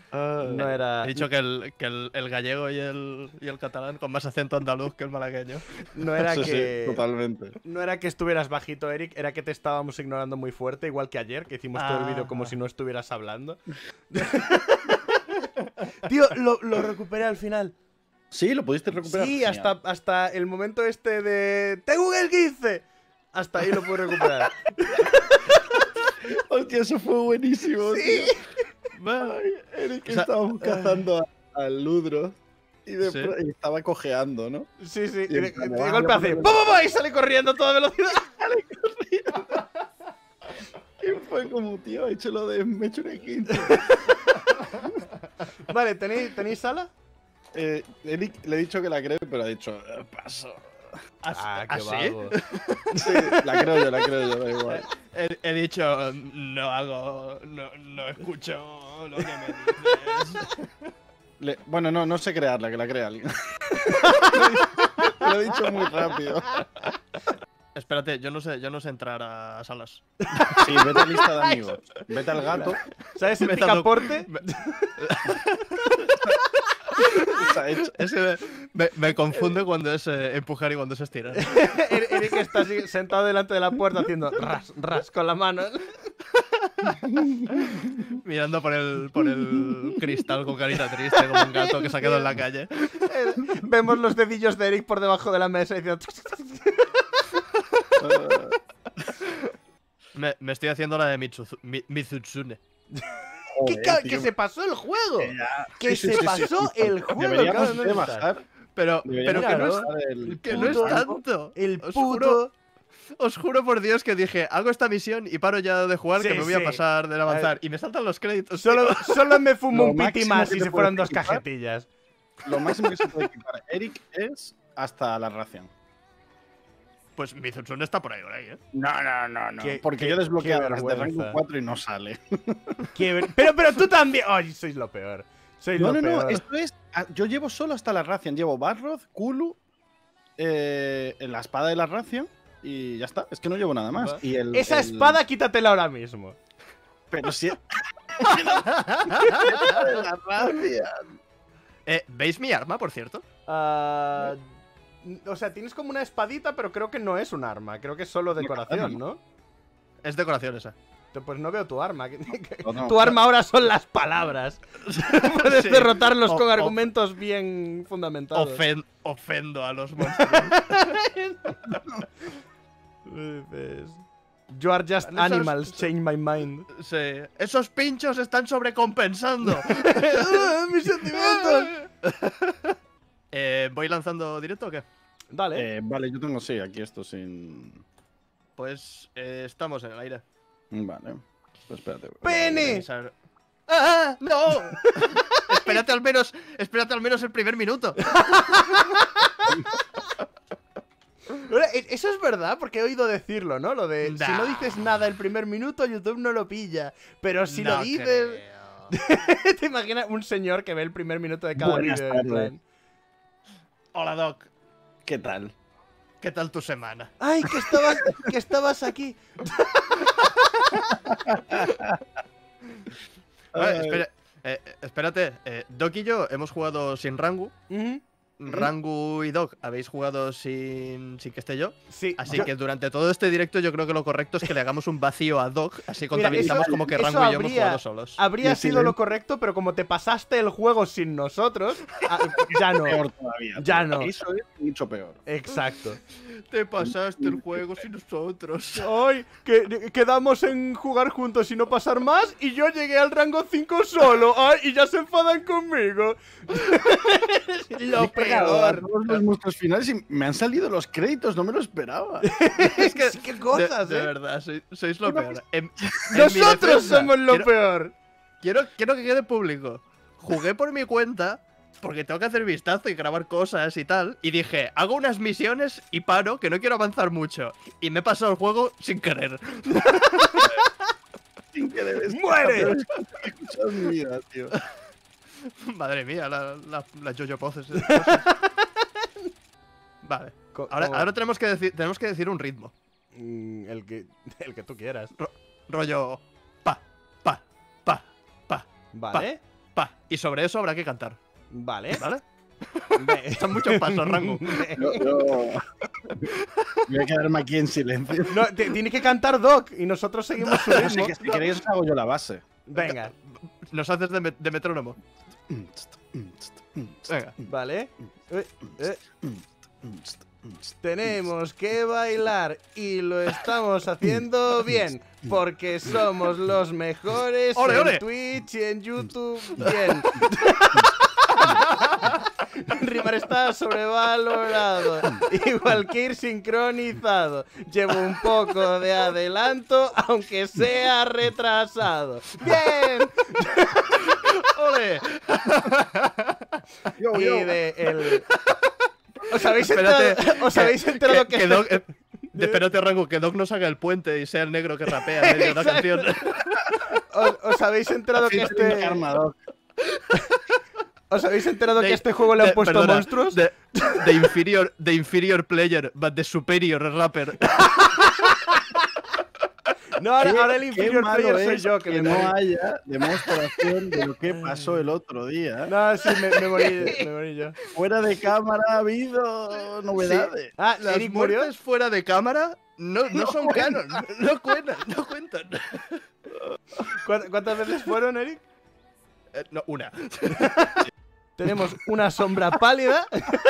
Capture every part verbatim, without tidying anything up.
Uh, No era. He dicho que el, que el, el gallego y el, y el catalán con más acento andaluz que el malagueño. No era sí, que. sí, totalmente. No era que estuvieras bajito, Eric, era que te estábamos ignorando muy fuerte, igual que ayer, que hicimos todo el vídeo como Ah. si no estuvieras hablando. Tío, lo, lo recuperé al final. Sí, lo pudiste recuperar. Sí, Genial. hasta, hasta el momento este de. ¡Tengo el quince! Hasta ahí lo pude recuperar. Hostia, eso fue buenísimo. Sí. Tío. Ay, Eric, O sea, estábamos cazando a- al Ludro y, de Sí. pro- y estaba cojeando, ¿no? Sí, sí. Y Y en de, plan, de "Ah, golpe ya hace. puedo". ¡Pum, pum, pum! Y sale corriendo a toda velocidad. Y fue como, tío, he hecho lo de me he hecho un quince. Vale, ¿tenéis, ¿tenéis sala? Eh, Eric le he dicho que la cree, pero ha dicho, "Eh, paso. Ah, qué ¿Ah, sí? vago. Sí, la creo yo, la creo yo, da igual. He, he dicho, no hago, no, no escucho lo que me dices. Le- bueno, no, no sé crearla, que la crea alguien. Lo he dicho muy rápido. Espérate, yo no sé, yo no sé entrar a salas. Sí, vete a lista de amigos. Vete al gato. ¿Sabes el Me he dado- picaporte? Está hecho. Es que me, me confunde cuando es eh, empujar y cuando es estirar. Eric está así, sentado delante de la puerta haciendo ras, ras con la mano. Mirando por el, por el cristal con carita triste, como un gato que se ha quedado en la calle. Eh, Vemos los dedillos de Eric por debajo de la mesa y diciendo. Me, me estoy haciendo la de Mitsuzu- Mi- Mizutsune. ¿Qué Joder, ca- tío. ¡Que se pasó el juego! ¡Que Sí, sí, se sí, sí, pasó sí. el juego! Deberíamos cabrón, de ¿dónde está? bajar. Pero, pero Deberíamos que no Claro. es, bajar el que no es puto- tanto. El Os puto. juro, os juro por Dios que dije, hago esta misión y paro ya de jugar, Sí, que me voy sí. a pasar de avanzar. Y me saltan los créditos. Solo, tío. solo me fumo Lo un piti máximo más que si te se fueran puedes dos equipar. cajetillas. Lo máximo que se puede equipar Eric es hasta la ración. Pues Mizutsune está por ahí, por ahí, ¿eh? No, no, no, no. Qué- Porque qué- yo desbloqueo qué las de vergüenza. rango cuatro y no sale. Qué ver- Pero, pero tú también. ¡Ay, sois lo peor! Sois No, lo no, no. peor. Esto es. ah, Yo llevo solo hasta la ración. Llevo Barroth, Kulu, eh, la espada de la ración y ya está. Es que no llevo nada más. Va. Y el, Esa el- espada, quítatela ahora mismo. Pero si. la ración. Eh, ¿Veis mi arma, por cierto? Ah, o sea, tienes como una espadita, pero creo que no es un arma. Creo que es solo decoración, ¿no? Es decoración esa. Pues no veo tu arma. No, no. Tu arma ahora son las palabras. Puedes Sí. derrotarlos O- con o- argumentos bien fundamentados. Ofen- ofendo a los monstruos. Dices, You are just Esos- animals, change my mind. Sí. Esos pinchos están sobrecompensando. ¡Ah, mis sentimientos! eh, ¿Voy lanzando directo o qué? Dale. Eh, vale, yo tengo sí, aquí esto sin. Pues eh, estamos en el aire. Vale. Pues espérate. ¡Pene! Pensar- ¡Ah! ¡No! espérate al menos, espérate al menos el primer minuto. Ahora, e- Eso es verdad, porque he oído decirlo, ¿no? Lo de si Nah. no dices nada el primer minuto, YouTube no lo pilla. Pero si No lo dices. creo. ¿Te imaginas un señor que ve el primer minuto de cada Buenas vídeo? en tardes. plan, Hola, Doc. ¿Qué tal? ¿Qué tal tu semana? ¡Ay, que estabas, que estabas aquí! Vale, Ay. espera- eh, eh, espérate, eh, Doc y yo hemos jugado sin Rangu. Ujú. Rangu y Doc habéis jugado sin, sin que esté yo. Sí, Así yo- que durante todo este directo yo creo que lo correcto es que le hagamos un vacío a Doc. Así Mira, contabilizamos eso- como que eso Rangu y yo hemos habría- jugado solos. habría Sí, sido sí. lo correcto, pero como te pasaste el juego sin nosotros, ah, ya no. Peor todavía. Ya tío. no. Eso es mucho peor. Exacto. Te pasaste el juego sin nosotros. Ay, que quedamos en jugar juntos y no pasar más, y yo llegué al rango cinco solo. Ay, y ya se enfadan conmigo. Lo Me he pegado a peor. todos los monstruos finales y me han salido los créditos, no me lo esperaba. Es que, Qué cosas, de, de ¿eh? verdad, sois, sois lo peor. En- en mi Nosotros defensa, somos lo quiero- peor. Quiero, quiero que quede público. Jugué por mi cuenta porque tengo que hacer vistazo y grabar cosas y tal. Y dije, hago unas misiones y paro, que no quiero avanzar mucho. Y me he pasado el juego sin querer. Sin que debes. ¡Muere! He escuchado en mi vida, tío. Madre mía, la, la, la Jojo Poses. Vale. Co- Ahora, como- ahora tenemos, que decir, tenemos que decir un ritmo. Mm, el, que, el que tú quieras. Rollo. Pa, pa, pa, pa. Vale. Pa. Y sobre eso habrá que cantar. Vale. ¿Vale? Ve. Son muchos pasos, Rango. Yo, yo... Voy a quedarme aquí en silencio. No, te- tiene que cantar Doc y nosotros seguimos su No, ritmo. si, si queréis os hago yo la base. Venga, Nos haces de, me- de metrónomo. Venga. vale. Eh, eh, Tenemos que bailar y lo estamos haciendo bien porque somos los mejores ¡Ole, en ole! Twitch y en YouTube. Bien. Rimar está sobrevalorado, igual que ir sincronizado. Llevo un poco de adelanto, aunque sea retrasado. ¡Bien! ¡Ole! Yo, Y yo. de el... ¿Os habéis Espérate, enterado, ¿os habéis enterado que, que Doc, eh, de- espérate, Rango, que Doc nos haga el puente y sea el negro que rapea en medio de una canción. ¿Os, os habéis enterado que este Karma, Doc. ¿Os habéis enterado De- que a este juego le han de- puesto perdona, monstruos? De, de inferior, de inferior player, but the superior rapper. No, ahora, Qué- ahora el qué inferior malo player soy es yo que, que me no morí. haya demostración de lo que pasó el otro día. No, sí, me, me morí, me morí yo. Fuera de cámara ha habido novedades. Ah, Las Eric murió. muertes fuera de cámara no, no, son canon. No cuentan, no cuentan. ¿Cuántas, cuántas veces fueron, Eric? Eh, no, una. Tenemos una sombra pálida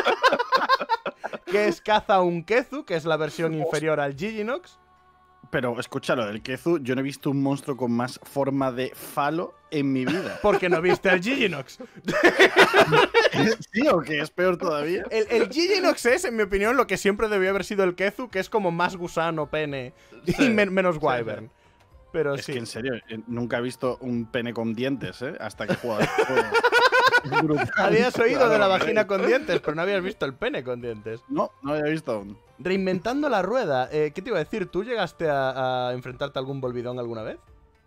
que es caza un Kezu, que es la versión inferior al Giginox. Pero escúchalo, del Kezu, yo no he visto un monstruo con más forma de falo en mi vida. Porque no viste al Giginox. ¿Sí o qué? Es peor todavía. El, el Giginox es, en mi opinión, lo que siempre debió haber sido el Kezu, que es como más gusano, pene y Sí, men- menos sí, Wyvern. Pero Es sí. que en serio, eh, nunca he visto un pene con dientes, ¿eh? Hasta que he jugado este juego. Es brutal. Habías oído Claro, de la hombre. vagina con dientes, pero no habías visto el pene con dientes. No, no había visto aún. Reinventando la rueda. Eh, ¿Qué te iba a decir? ¿Tú llegaste a, a enfrentarte a algún volvidón alguna vez?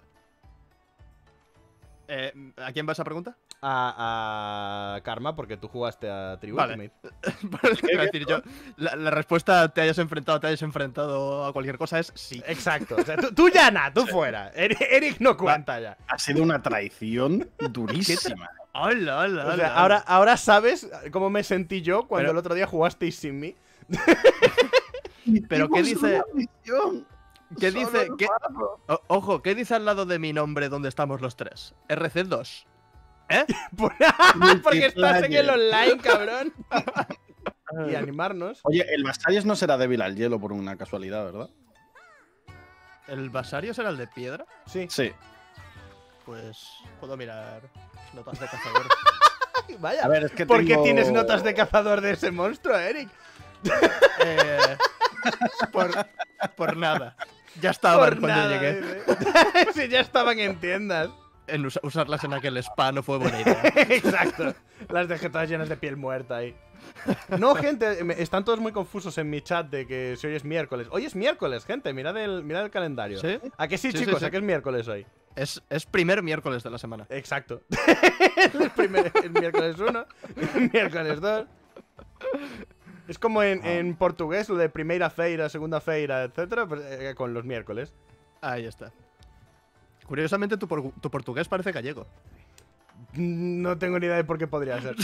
Eh, ¿A quién vas a preguntar? A, a Karma, porque tú jugaste a Tribu Vale. Ultimate. Iba a decir yo, la, la respuesta te hayas enfrentado, te hayas enfrentado a cualquier cosa es sí. Exacto. O sea, tú, tú ya nada, tú fuera. Eric, Eric no cuenta ya. Ha sido una traición durísima. Hola, hola, O sea, ahora, ahora sabes cómo me sentí yo cuando Pero- el otro día jugasteis sin mí. Pero ¿qué Hicimos dice- una misión. ¿Qué Solo dice? el ¿Qué- barro. O- ojo, ¿qué dice al lado de mi nombre donde estamos los tres? R C dos. ¿Eh? Por- Porque estás en el online, cabrón. Y animarnos. Oye, el Vasalles no será débil al hielo por una casualidad, ¿verdad? ¿El Vasario será el de piedra? Sí. Sí. Pues puedo mirar notas de cazador. Vaya. A ver, es que ¿Por qué tengo- tienes notas de cazador de ese monstruo, Eric? Eh, por, por nada. Ya estaban Por cuando nada, llegué. dice. Sí, ya estaban en tiendas. En usa- usarlas en aquel spa no fue buena idea. Exacto. Las dejé todas llenas de piel muerta ahí. No, gente, me- están todos muy confusos en mi chat de que si hoy es miércoles. Hoy es miércoles, gente, mirad el, mirad el calendario. ¿Sí? ¿A que sí, Sí, chicos? sí, sí. ¿A que es miércoles hoy? Es, es primer miércoles de la semana. Exacto. el, primer, el miércoles uno, el miércoles dos. Es como en, en portugués, lo de primeira feira, segunda feira, etcétera, pues, eh, con los miércoles. Ahí está. Curiosamente, tu, por- tu portugués parece gallego. No tengo ni idea de por qué podría ser.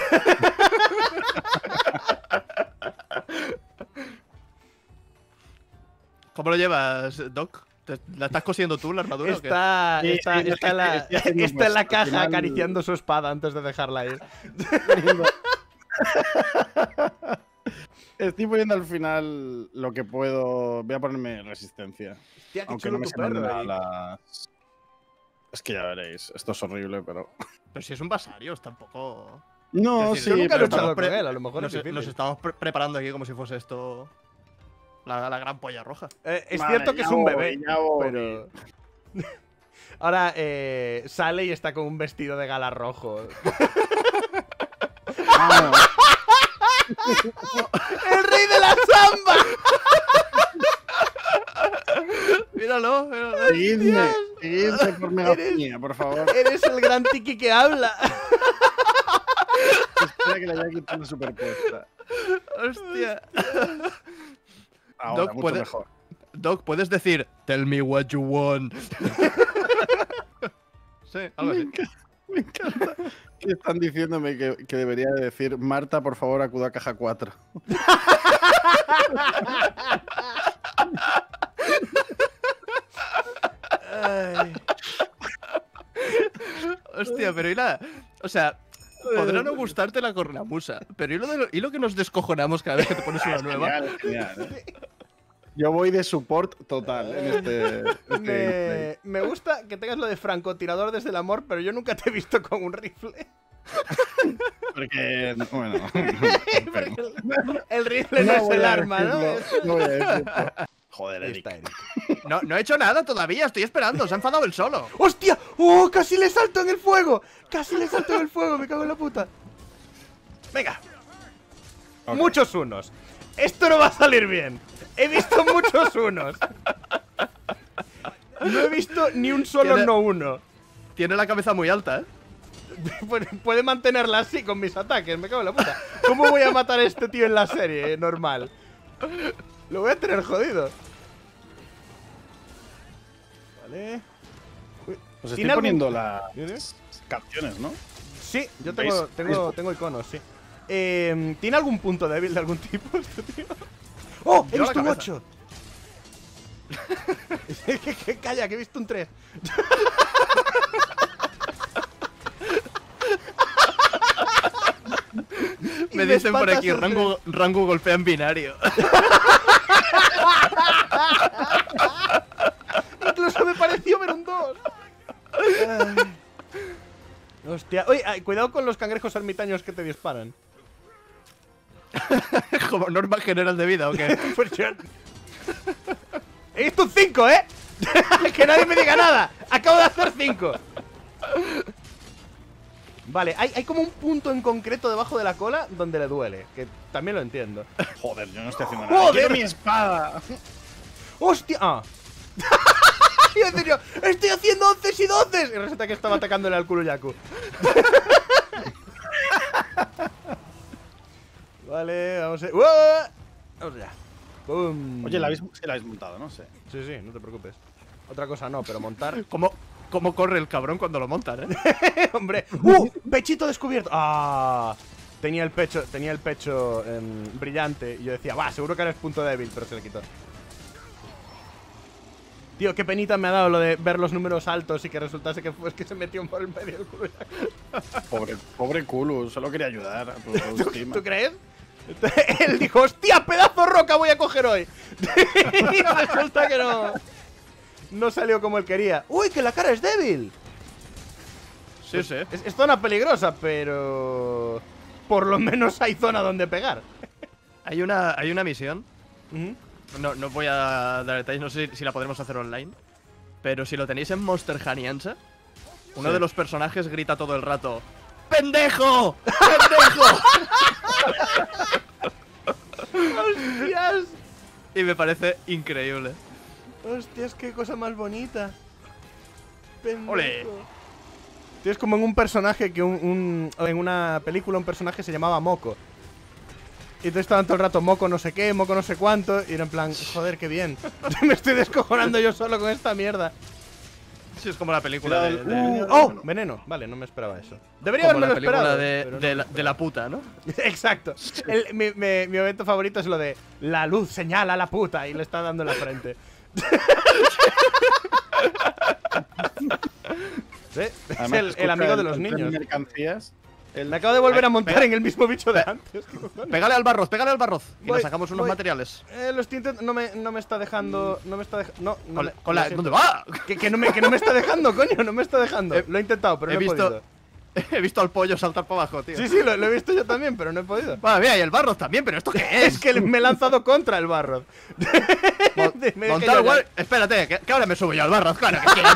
¿Cómo lo llevas, Doc? ¿Te- ¿La estás cosiendo tú, la armadura? o qué? Está, Sí, está, sí, no, está es en que la, estoy haciendo, está en la pues, al caja final- acariciando su espada antes de dejarla ir. Estoy poniendo al final lo que puedo. Voy a ponerme resistencia. Hostia, qué Aunque chulo no me tu sepan perro, nada Eric. las. Es que ya veréis. Esto es horrible, pero. Pero si es un Vasarios, tampoco. No, Es sí. decir, Yo nunca he pero luchado para- con pre- él, a lo mejor Nos, es difícil. nos estamos pre- preparando aquí como si fuese esto. La, la gran polla roja. Eh, es Vale, cierto que ya es un voy, bebé, ya voy. pero... Ahora eh, sale y está con un vestido de gala rojo. Vamos. ¡El rey de la samba! Míralo, míralo. Seguidme. Seguidme por Eres- megafonía, por favor. Eres el gran tiki que habla. Espera que le haya quitado la superpuesta. Hostia. Ahora, Doc, mucho puede- mejor. Doc, puedes decir, tell me what you want. Sí, algo así. Me encanta que están diciéndome que, que debería decir Marta, por favor, acuda a caja cuatro. Ay. Hostia, pero y la. O sea, podrá no gustarte la cornamusa, pero ¿y lo, de lo, y lo que nos descojonamos cada vez que te pones una nueva? Genial, genial, ¿eh? Yo voy de support total en este. este Me, me gusta que tengas lo de francotirador desde el amor, pero yo nunca te he visto con un rifle. Porque, bueno. Porque el rifle no, no es el arma, ¿no? No voy a decirlo. Joder, Eric. Está, Eric. No, no he hecho nada todavía, estoy esperando, se ha enfadado él solo. ¡Hostia! ¡Oh! ¡Casi le salto en el fuego! ¡Casi le salto en el fuego! Me cago en la puta. Venga. Okay. Muchos unos. Esto no va a salir bien. He visto muchos unos. No he visto ni un solo ¿Tiene, no uno. Tiene la cabeza muy alta, ¿eh? Puede mantenerla así con mis ataques, me cago en la puta. ¿Cómo voy a matar a este tío en la serie, eh, normal? Lo voy a tener jodido. Vale. Uy, os estoy poniendo algún... las ¿Tienes? canciones, ¿no? Sí, yo tengo, tengo, tengo iconos, sí. Eh, ¿Tiene algún punto débil de algún tipo este tío? ¡Oh! He visto un ocho. Calla, que he visto un tres. Me dicen por aquí, Rango, Rango golpea en binario. Incluso me pareció ver un dos. Hostia. Oye, cuidado con los cangrejos ermitaños que te disparan. ¿Como norma general de vida o qué? Pues yo... He visto un cinco, ¿eh? Que nadie me diga nada. Acabo de hacer cinco. Vale, hay, hay como un punto en concreto debajo de la cola donde le duele. Que también lo entiendo. Joder, yo no estoy haciendo nada. ¡Joder! ¡Quiero mi espada! ¡Hostia! Ah. Yo en serio, estoy haciendo once y doce. Y resulta que estaba atacándole al Kuroyaku. Vale, vamos a... ¡Uah! Vamos allá. ¡Bum! Oye, la habéis, sí, la habéis montado, no sé. Sí, sí, no te preocupes. Otra cosa no, pero montar... ¿Cómo, cómo corre el cabrón cuando lo montan, eh? ¡Hombre! ¡Uh! ¡Pechito descubierto! ¡Ah! Tenía el pecho, tenía el pecho eh, brillante. Y yo decía, va, seguro que eres punto débil, pero se le quitó. Tío, qué penita me ha dado lo de ver los números altos y que resultase que fue que se metió por el medio del culo. Pobre, pobre culo, solo quería ayudar a tu ¿Tú, ¿Tú crees? Él dijo, hostia, pedazo roca voy a coger hoy. Y resulta que no. No salió como él quería. Uy, que la cara es débil. Sí, sí. Es, es zona peligrosa, pero... por lo menos hay zona donde pegar. Hay una, hay una misión. Uh-huh. No, no voy a dar detalles, no sé si la podremos hacer online. Pero si lo tenéis en Monster Hanianza, uno sí. de los personajes grita todo el rato: ¡Pendejo! ¡Pendejo! ¡Hostias! Y me parece increíble. ¡Hostias, qué cosa más bonita! Pendejo. ¡Ole! Tío, es como en un personaje que un, un... en una película un personaje se llamaba Moco. Y entonces estaban todo el rato Moco no sé qué, Moco no sé cuánto. Y era en plan, joder, qué bien. Me estoy descojonando yo solo con esta mierda. Sí, es como la película de, de, uh, ¡Oh! Veneno. Vale, no me esperaba eso. Debería como haberme la película esperado. de, no de, la, de la puta, ¿no? Exacto. El, mi, mi, mi momento favorito es lo de la luz señala a la puta y le está dando en la frente. ¿Sí? Es Además, el, el amigo de los niños. Mercancías. El, me acabo de volver a montar pega, en el mismo bicho de antes. Pégale al barroz, pégale al barroz. Y Voy, nos sacamos unos voy. materiales. Eh, lo estoy intentando. No me, no me está dejando. No me está dejando. No, no Con, me, con la, ¿Dónde va? Que, que, no me, que no me está dejando, coño. No me está dejando. He, lo he intentado, pero he no he visto, podido. He visto al pollo saltar para abajo, tío. Sí, sí, lo, lo he visto yo también, pero no he podido. Vale, mira, y el barroz también, pero ¿esto qué es? Es que me he lanzado contra el barro. Mon, Montar igual. Espérate, que, que ahora me subo yo al barroz, claro que quiero.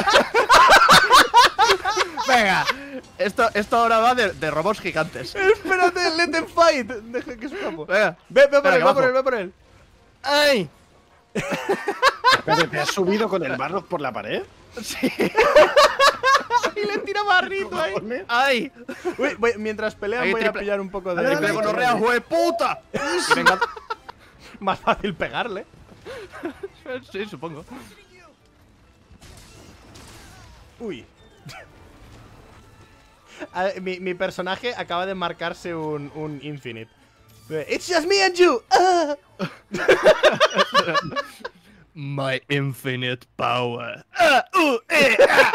Venga, esto, esto ahora va de, de robots gigantes. Espérate, let them fight. Deja que escapo. Venga, ve, ve por espera, él, va por él, va por él. ¡Ay! Espérate, ¿te has subido con el barro por la pared? Sí. Y le tira barrito ahí. ¡Ay! Uy, voy, mientras pelean Ahí voy triple, a pillar un poco de... Triple gonorrea, ¡jueputa! Venga. Más fácil pegarle. Sí, supongo. Uy. A- mi, mi personaje acaba de marcarse un, un Infinite. It's just me and you. Ah. My infinite power. Ah, uh, eh, ah.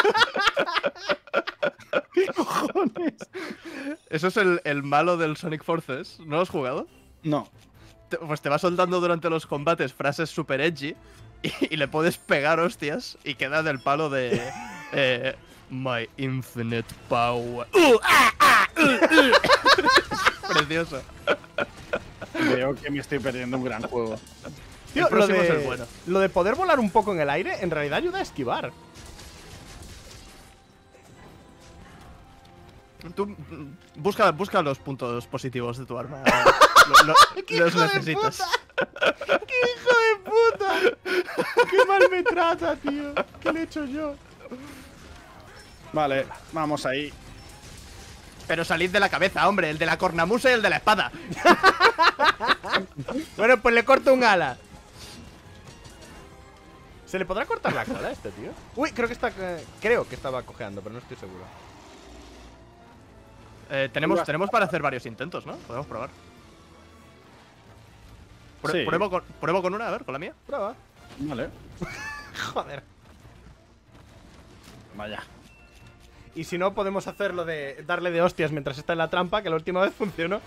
¿Qué cojones? Eso es el, el malo del Sonic Forces. ¿No lo has jugado? No. Te- Pues te va soltando durante los combates frases super edgy y, y le puedes pegar hostias y queda del palo de eh, My infinite power. Uh, ah, ah, uh, uh. Es precioso. Veo que me estoy perdiendo un gran juego. Tío, El lo próximo de, es el bueno. lo de poder volar un poco en el aire en realidad ayuda a esquivar. Tú mm, busca, busca los puntos positivos de tu arma. Lo- lo- ¡Qué los hijo de necesitas. puta! ¡Qué hijo de puta! ¡Qué mal me trata, tío! ¿Qué le he hecho yo? Vale, vamos ahí. Pero salid de la cabeza, hombre, el de la cornamusa y el de la espada. Bueno, pues le corto un ala. ¿Se le podrá cortar la cola a este tío? Uy, creo que está. eh, creo que estaba cojeando, pero no estoy seguro. Eh, tenemos, tenemos para hacer varios intentos, ¿no? Podemos probar. Prue- Sí. pruebo, con, pruebo con una, a ver, con la mía. Prueba. Vale. Joder. Vaya. Y si no, podemos hacerlo de darle de hostias mientras está en la trampa, que la última vez funcionó.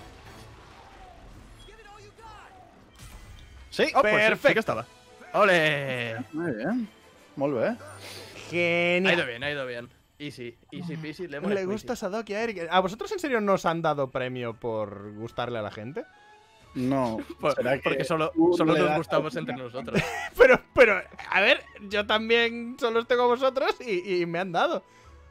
Sí. Oh, pues sí, Perfecto. sí que estaba. ¡Ole! Muy bien. Muy bien. Ha Genial. ido bien, ha ido bien. Easy, easy peasy, lemon Le squeezy. gusta Sadoki a Eric. ¿A vosotros en serio nos han dado premio por gustarle a la gente? No. Por- ¿será que porque solo, tú solo le nos das gustamos alguna- entre nosotros. Pero, pero, a ver, yo también solo estoy con vosotros y, y me han dado.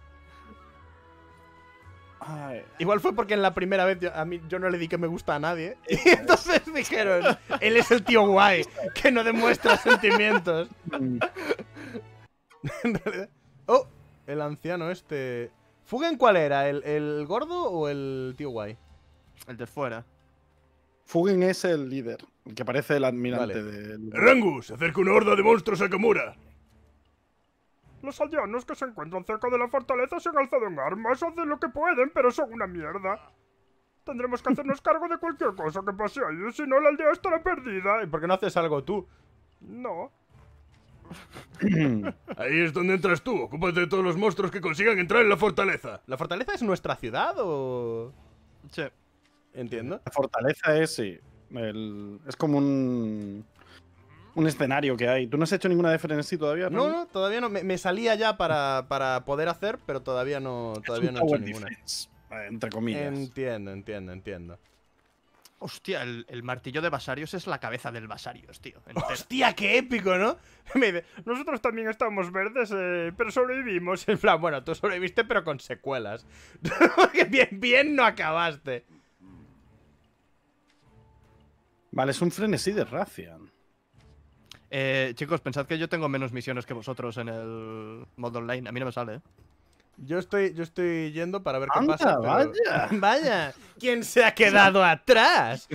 Ay, Igual fue porque en la primera vez yo, a mí yo no le di que me gusta a nadie. Y entonces dijeron, él es el tío guay, que no demuestra sentimientos. mm, En realidad- Oh, el anciano este. ¿Fugen cuál era? ¿El, el gordo o el tío guay? El de fuera. Fugin es el líder, el que parece el Vale. admirante del. Rangu, se acerca una horda de monstruos a Kamura. Los aldeanos que se encuentran cerca de la fortaleza se han alzado en armas, hacen lo que pueden, pero son una mierda. Tendremos que hacernos cargo de cualquier cosa que pase ahí, si no la aldea estará perdida. ¿Y por qué no haces algo tú? No. Ahí es donde entras tú, ocúpate de todos los monstruos que consigan entrar en la fortaleza. ¿La fortaleza es nuestra ciudad o...? Sí. Entiendo. La fortaleza es, sí. el- es como un. Un escenario que hay. ¿Tú no has hecho ninguna de Frenesí todavía? No, Randy? no, todavía no. Me, me salía ya para, para poder hacer, pero todavía no, Es todavía un no he hecho tower ninguna. defense, eh, entre comillas. Entiendo, entiendo, entiendo. Hostia, el, el martillo de Basarios es la cabeza del Basarios, tío. entera. ¡Hostia, qué épico!, ¿no? Me dice, Nosotros también estamos verdes, eh, pero sobrevivimos. en plan, bueno, tú sobreviviste, pero con secuelas. Porque bien, bien no acabaste. Vale, es un frenesí de Rathian. Eh, chicos, pensad que yo tengo menos misiones que vosotros en el modo online. A mí no me sale, ¿eh? Yo estoy, yo estoy yendo para ver qué Anda, pasa. pero- vaya. Vaya. ¿Quién se ha quedado atrás?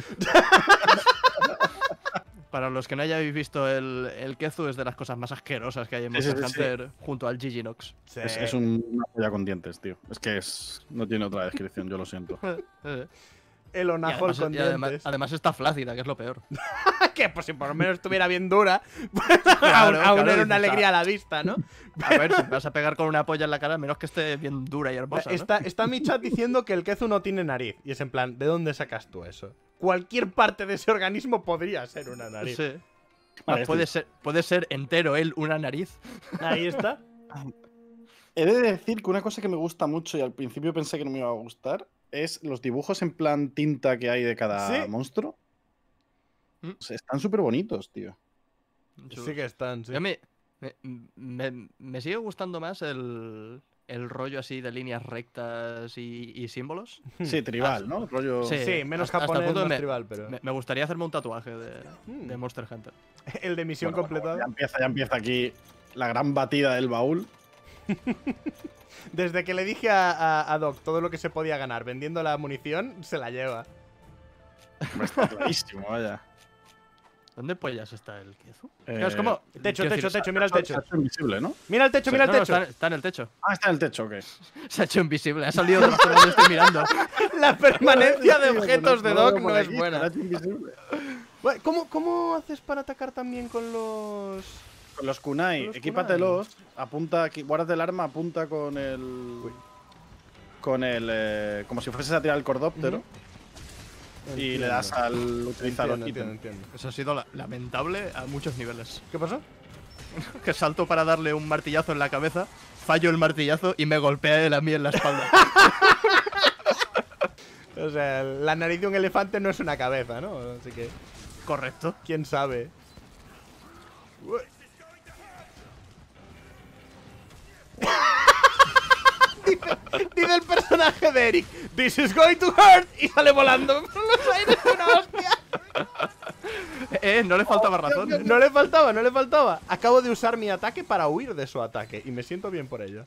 Para los que no hayáis visto, el, el Kezu es de las cosas más asquerosas que hay en Sí, sí, Monster sí, sí. Hunter junto al Giginox. Sí. Es, es un- una polla con dientes, tío. Es que es. No tiene otra descripción, yo lo siento. Eh, El y onajol además, con y además- dientes. además está flácida, que es lo peor. Que pues si por lo menos estuviera bien dura, pues, Claro, aún, aún claro, era una dices, alegría a la vista, ¿no? A ver, si me vas a pegar con una polla en la cara, menos que esté bien dura y hermosa, ¿no? Está, está mi chat diciendo que el Kezu no tiene nariz. Y es en plan, ¿de dónde sacas tú eso? Cualquier parte de ese organismo podría ser una nariz. Sí. Vale, Ah, puede, ser, puede ser entero él una nariz. Ahí está. He de decir que una cosa que me gusta mucho y al principio pensé que no me iba a gustar es los dibujos en plan tinta que hay de cada Sí. monstruo. ¿Mm? O sea, están súper bonitos, tío. Sí que están, sí. A mí me, me- me sigue gustando más el, el rollo así de líneas rectas y, y símbolos. Sí, tribal, ¿no? Rollo. Sí. Sí, menos hasta- hasta el japonés, punto de más me- tribal, pero... Me, me gustaría hacerme un tatuaje de, Mm. de Monster Hunter. El de misión Bueno, bueno, completada. ya empieza, ya empieza aquí la gran batida del baúl. Desde que le dije a, a- a Doc todo lo que se podía ganar vendiendo la munición, se la lleva. Hombre, está clarísimo, vaya. ¿Dónde pollas está el Kiezu? Eh, Claro, es como. Techo, quiero techo, decir, techo, mira el Se ha techo. hecho invisible, ¿no? Mira el techo, mira el no, no, techo. está, está en el techo. Ah, está en el techo, ok. Se ha hecho invisible, ha salido de la zona donde estoy mirando. La permanencia de Tío, objetos de no lo Doc veo por no es aquí, se buena. ha hecho invisible. Bueno, ¿Cómo, ¿Cómo haces para atacar también con los...? Con los kunai, Con los equípatelos, apunta, aquí- guardas el arma, apunta con el. Con el. eh, como si fueses a tirar el cordóptero. Ujú. Y Entiendo. le das al utilizar Entiendo, ítem. entiendo, entiendo. Eso ha sido la- lamentable a muchos niveles. ¿Qué pasó? Que salto para darle un martillazo en la cabeza, fallo el martillazo y me golpea él a mí en la espalda. O sea, la nariz de un elefante no es una cabeza, ¿no? Así que, Correcto. quién sabe. Uy. dice, dice el personaje de Eric, "This is going to hurt", y sale volando por los aires una hostia. Eh, no le faltaba razón. No le faltaba, no le faltaba. Acabo de usar mi ataque para huir de su ataque y me siento bien por ello.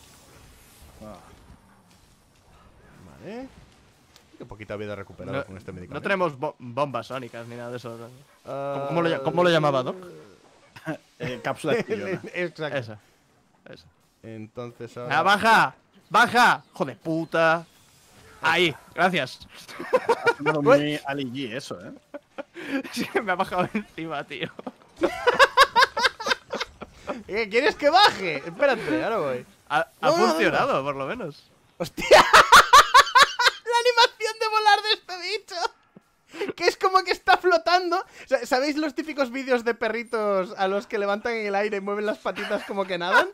Vale. Qué poquita vida recuperado No, con este no medicamento. tenemos bo- bombas sónicas ni nada de eso. Ah, ¿Cómo, cómo lo, ll- cómo lo llamaba, Doc? Eh, cápsula de pillona. Exacto. Esa. Esa. Entonces ahora... ¡Ah, baja! ¡Baja! ¡Hijo de puta! Ahí, gracias. Ha sonado muy Ali G eso, ¿eh? Sí, me ha bajado encima, tío. ¿Qué, ¿Quieres que baje? Espérate, ahora voy. Ha, ha No, no, no, funcionado, por lo menos. ¡Hostia! La animación de volar de este bicho. Que es como que está flotando. O sea, ¿sabéis los típicos vídeos de perritos a los que levantan en el aire y mueven las patitas como que nadan?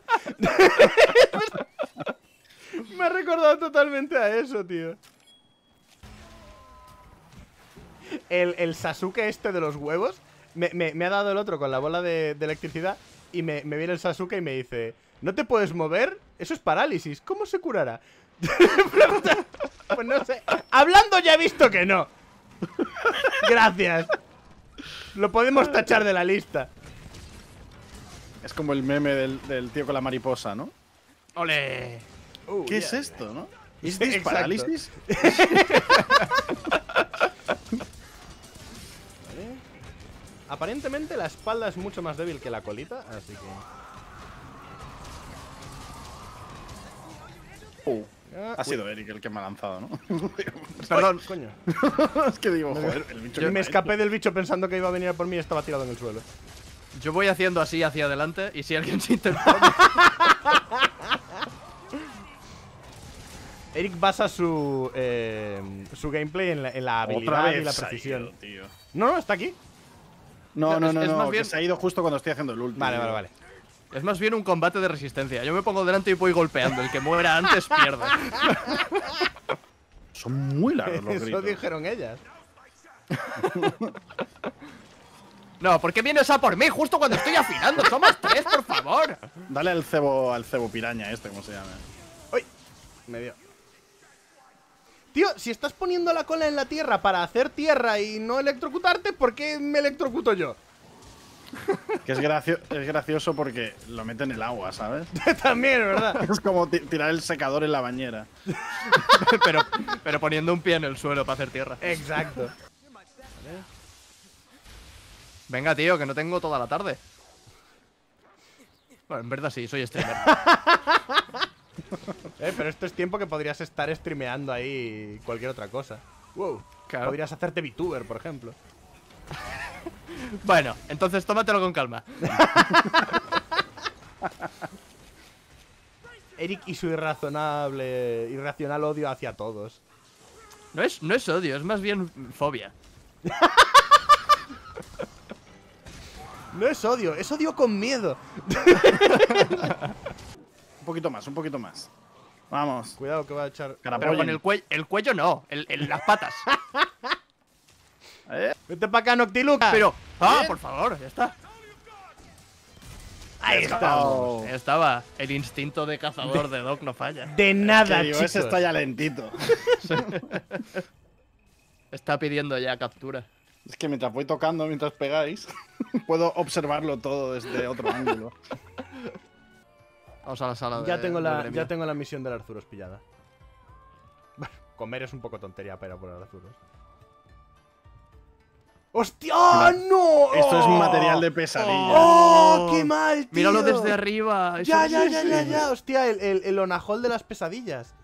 Me ha recordado totalmente a eso, tío. El, el Sasuke este de los huevos me, me- me ha dado el otro con la bola de, de electricidad. Y me, me viene el Sasuke y me dice: ¿no te puedes mover? Eso es parálisis. ¿Cómo se curará? Pues no sé. Hablando ya he visto que no. Gracias. Lo podemos tachar de la lista. Es como el meme del, del tío con la mariposa, ¿no? ¡Ole! Uh, ¿Qué yeah. es esto, no? ¿Es Sí, this exacto. parálisis? Vale. Aparentemente la espalda es mucho más débil que la colita, así que... Uh, Ah, ha uy. sido Eric el que me ha lanzado, ¿no? Perdón. Coño. Es que digo, joder, el bicho Yo que me ha escapé del bicho pensando que iba a venir a por mí y estaba tirado en el suelo. Yo voy haciendo así hacia adelante y si alguien se interpone. Eric basa su, eh, su gameplay en la, en la hecho. habilidad Otra y vez la se ha precisión. ido, tío. No, no, está aquí. No, No, no, es- no, es no, más que bien- se ha ido justo cuando estoy haciendo el último. Vale, vale, vale. Es más bien un combate de resistencia. Yo me pongo delante y voy golpeando. El que muera antes pierde. Son muy largos los Eso gritos. dijeron ellas. No, ¿por qué vienes a por mí justo cuando estoy afinando? Somos tres, por favor. Dale al cebo, al cebo piraña este, ¿cómo se llama? ¡Uy! Me dio. Tío, si estás poniendo la cola en la tierra para hacer tierra y no electrocutarte, ¿por qué me electrocuto yo? Que es, gracio es gracioso porque lo mete en el agua, ¿sabes? También, ¿verdad? Es como ti- tirar el secador en la bañera. pero, pero poniendo un pie en el suelo para hacer tierra. Exacto. Venga, tío, que no tengo toda la tarde. Bueno, en verdad sí, soy streamer. Eh, pero esto es tiempo que podrías estar streameando ahí cualquier otra cosa. Wow. Claro. Podrías hacerte VTuber, por ejemplo. Bueno, entonces tómatelo con calma. Eric y su irrazonable, irracional odio hacia todos. No es, no es odio, es más bien fobia. No es odio, es odio con miedo. Un poquito más, un poquito más. Vamos. Cuidado que va a echar. Carapollen. Pero con el cuello, el cuello no, el, el- las patas. ¿Eh? Vete para acá, Noctiluca. Pero, ah, por favor, ya está. ahí estamos. Ya estaba. El instinto de cazador de Doc no falla. De nada, Que digo, chicos. ese está ya lentito. Está pidiendo ya captura. Es que mientras voy tocando, mientras pegáis, puedo observarlo todo desde otro ángulo. Vamos a la sala de Ya tengo del la, gremio. ya tengo la misión del Arzuros pillada. Bueno, comer es un poco tontería para ir a por el Arzuros. ¡Hostia! ¡Oh, no! Esto es un material de pesadilla. ¡Oh, qué mal, tío! Míralo desde arriba. es Ya, ya, ya, horrible. ya, ya. Hostia, el, el, el onajol de las pesadillas.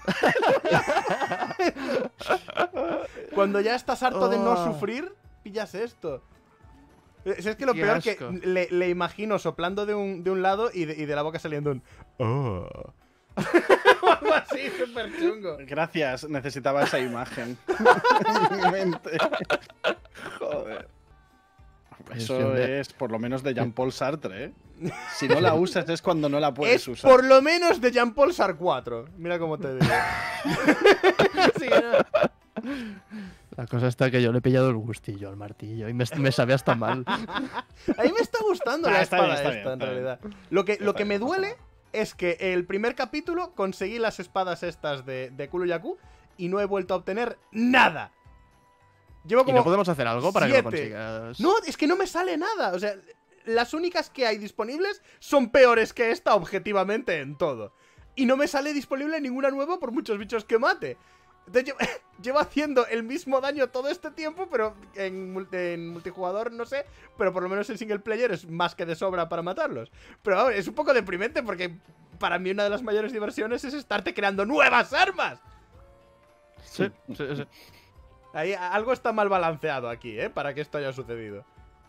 Cuando ya estás harto de no Oh. sufrir, pillas esto. Es es que lo Qué peor asco. que le, le imagino soplando de un, de un lado y de, y de la boca saliendo un... Oh. Algo así, súper chungo. Gracias, necesitaba esa imagen. En mi mente. Joder. Eso es por lo menos de Jean-Paul Sartre, ¿eh? Si no la usas es cuando no la puedes Es usar. por lo menos de Jean-Paul Sartre cuatro. Mira cómo te digo. Sí, ¿no? La cosa está que yo le he pillado el gustillo al martillo y me, me sabe hasta mal. A mí me está gustando Ah, la está espada bien, está esta, bien, en está bien. realidad. Lo que, lo Está que me bien, no pasa duele es que el primer capítulo conseguí las espadas estas de, de Kulu Yaku y no he vuelto a obtener nada. Llevo ¿Y como... no podemos hacer algo para que siete. lo consigas? No, es que no me sale nada. O sea, las únicas que hay disponibles son peores que esta objetivamente en todo. Y no me sale disponible ninguna nueva por muchos bichos que mate. Entonces, llevo, llevo haciendo el mismo daño todo este tiempo, pero en, mul- en multijugador no sé, pero por lo menos en single player es más que de sobra para matarlos. Pero vamos, es un poco deprimente porque para mí una de las mayores diversiones es estarte creando nuevas armas. Sí, sí, sí. Ahí algo está mal balanceado aquí, ¿eh? Para que esto haya sucedido.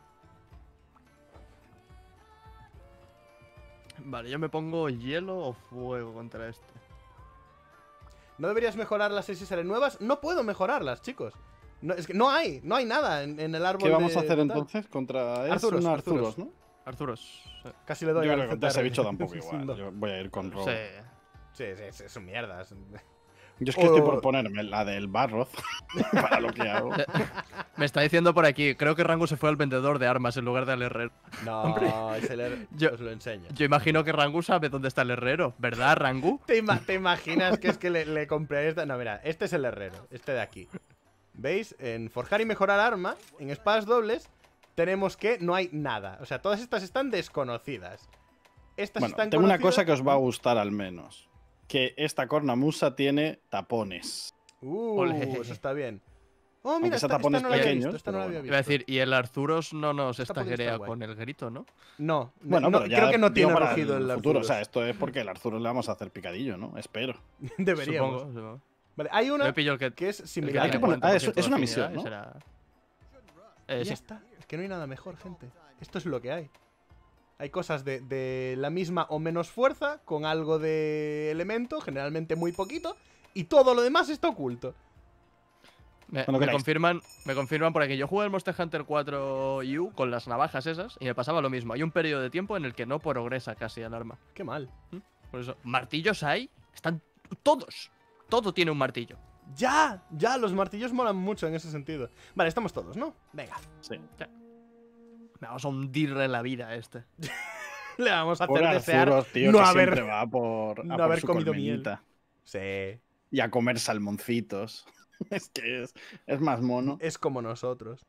Vale, yo me pongo hielo o fuego contra este. ¿No deberías mejorarlas si salen nuevas? No puedo mejorarlas, chicos. No, es que no hay, no hay nada en, en el árbol. ¿Qué vamos de- a hacer tal. entonces contra es Arzuros, un Arzuros. Arzuros, ¿no? Arturos. Sí. Casi le doy Yo al creo que contra Z R. ese bicho tampoco Sí, igual. no. Yo voy a ir con robo. Sí. Sí, sí, sí, son mierdas. Yo es que estoy O- por ponerme la del Barroz para lo que hago. Me está diciendo por aquí, creo que Rangu se fue al vendedor de armas en lugar de al herrero. No, es el her- Yo- os lo enseño. Yo imagino que Rangu sabe dónde está el herrero, ¿verdad, Rangu? ¿Te, ima- te imaginas que es que le, le compré esta? No, mira, este es el herrero, este de aquí. ¿Veis? En forjar y mejorar arma, en espadas dobles, tenemos que no hay nada. O sea, todas estas están desconocidas. Estas Bueno, están tengo una conocidas. cosa que os va a gustar al menos. Que esta cornamusa tiene tapones. Uh, Ole. eso está bien. Oh, Aunque mira, sea esta, tapones esta no la había pequeños, visto, esta no la pero había bueno. Iba a visto. decir, y el Arturos no nos Esta podría estaguerea estar guay. con el grito, ¿no? No, Bueno, no, pero ya creo que no digo tiene para rugido el futuro. O sea, Arzuros. esto es porque el Arzuros le vamos a hacer picadillo, ¿no? Espero. Deberíamos. Supongo, supongo. Vale, hay Yo una me pillo el que, que es el que similar. Hay que tiene poner- ah, es- cuarenta por ciento es una de misión, afinidad, ¿no? y será- Eh, Y ya sí. está. Es que no hay nada mejor, gente. Esto es lo que hay. Hay cosas de, de la misma o menos fuerza, con algo de elemento, generalmente muy poquito, y todo lo demás está oculto. Me, Cuando me queráis. confirman, me confirman por aquí. Yo jugué el Monster Hunter cuatro U con las navajas esas y me pasaba lo mismo. Hay un periodo de tiempo en el que no progresa casi el arma. Qué mal. Por eso, martillos hay, están todos. Todo tiene un martillo. Ya, ya, los martillos molan mucho en ese sentido. Vale, estamos todos, ¿no? Venga. Sí. Vamos a hundirle la vida a este. Le vamos a hacer Por desear Arzuros, tío, no que haber, siempre va por, a no por haber su comido miel. colmenita. Sí, Y a comer salmoncitos. Es que es, es más mono. es como nosotros.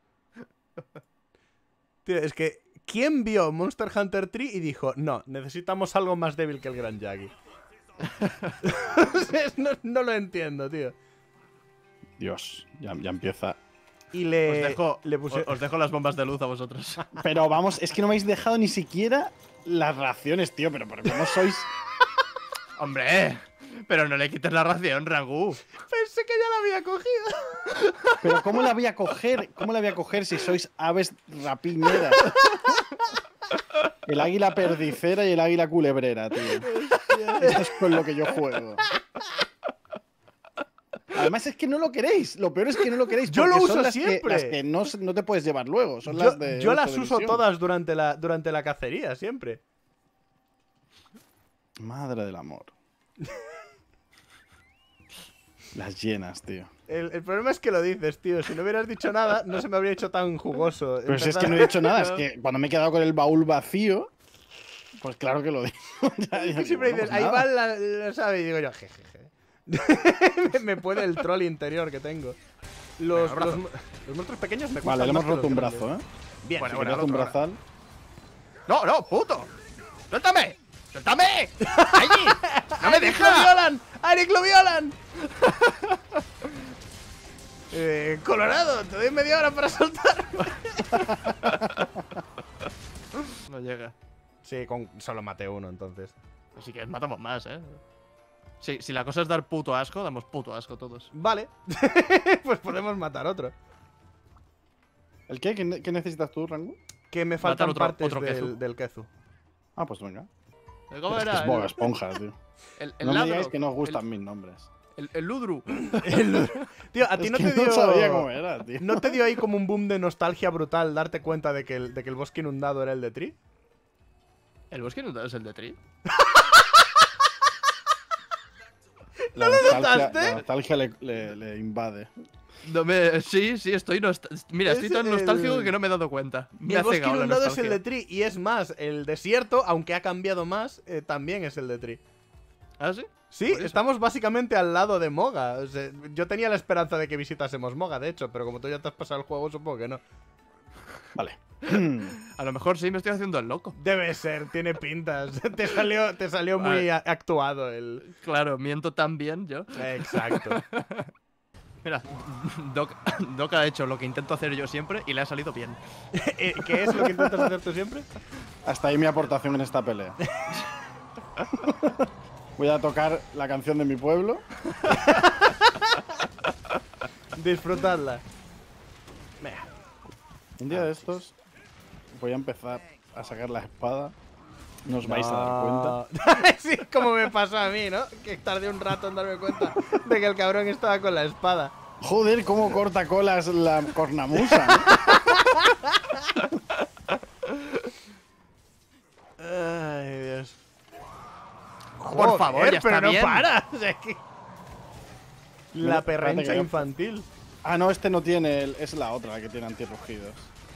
Tío, es que ¿quién vio Monster Hunter tres y dijo, no, necesitamos algo más débil que el Gran Yagi? no, no lo entiendo, tío. Dios, ya, ya empieza. Y le, Os dejo, le puse... os- os dejo las bombas de luz a vosotros. Pero vamos, es que no me habéis dejado ni siquiera las raciones, tío. Pero, pero ¿cómo sois? ¡Hombre! Pero no le quites la ración, Rangu. Pensé que ya la había cogido. Pero ¿cómo la voy a coger? ¿Cómo la voy a coger si sois aves rapiñeras? El águila perdicera y el águila culebrera, tío. Esto es con lo que yo juego. Además es que no lo queréis. Lo peor es que no lo queréis. Yo lo porque uso son las siempre. Que, las que no, se- no te puedes llevar luego. Son Yo, las de yo uso las de uso visión. todas durante la, durante la cacería, siempre. Madre del amor. Las llenas, tío. El, el problema es que lo dices, tío. Si no hubieras dicho nada, no se me habría hecho tan jugoso. Pero si es Empezar- que no he dicho nada. Es que cuando me he quedado con el baúl vacío, pues claro que lo digo. Ya, ya Es que digo, siempre bueno, dices, pues ahí nada. va la, la sabe, y digo yo, jejeje. me, me puede el troll interior que tengo. Los, Venga, los, los monstruos pequeños me cuestan Vale, le hemos más que roto un los brazo, grandes. ¿eh? Bien, Bueno, Si bueno, querías un otro, brazal. ¡No, no, puto! ¡Suéltame! ¡Suéltame! ¡Allí! ¡No me ¡A Eric lo deja! violan! ¡A Eric lo violan! eh, Eh, Colorado, te doy media hora para soltar. No llega. Sí, con, solo maté uno entonces. Así que matamos más, ¿eh? Sí, si la cosa es dar puto asco, damos puto asco todos. Vale. Pues podemos matar otro. ¿El qué? ¿Qué, ne- qué necesitas tú, Rango? Que me faltan otro- partes otro del, Kezu. del Kezu. Ah, pues venga. ¿Cómo Es que era? es Bob El, Esponja, tío. el, el No me ladro, digáis que no os gustan el, mis nombres. el, el Ludru. Tío, a ti Es no que te dio. no sabía cómo era, tío. ¿No te dio ahí como un boom de nostalgia brutal darte cuenta de que el, de que el bosque inundado era el de Tree? ¿El bosque inundado es el de Tree? La lo nostalgia- notaste? La nostalgia le, le- le invade. No me... Sí, sí, estoy nost... Mira, estoy Es tan el- nostálgico que no me he dado cuenta. Me El ha bosque cegado la inundado es el nostalgia. de Tree. Y es más, el desierto, aunque ha cambiado más, eh, también es el de Tree. ¿Ah, sí? Sí, Curioso. estamos básicamente al lado de Moga. O sea, yo tenía la esperanza de que visitásemos Moga, de hecho, pero como tú ya te has pasado el juego, supongo que no. Vale. A lo mejor sí me estoy haciendo el loco. Debe ser, tiene pintas. te salió, te salió muy Vale. a- actuado el. Claro, miento tan bien yo. Exacto. Mira, Doc, Doc ha hecho lo que intento hacer yo siempre y le ha salido bien. Eh, ¿Qué es lo que intentas hacer tú siempre? Hasta ahí mi aportación en esta pelea. Voy a tocar la canción de mi pueblo. Disfrutadla. Venga. Un día de estos voy a empezar a sacar la espada. No os vais a dar cuenta. Sí, como me pasó a mí, ¿no? Que tardé un rato en darme cuenta de que el cabrón estaba con la espada. Joder, cómo corta colas la cornamusa, ¿no? Ay, Dios. Por favor, ya pero está no bien. para. O sea, que... La Mira, espérate perrencha que yo- infantil. Ah, no, este no tiene. el- Es la otra la que tiene antirrugidos.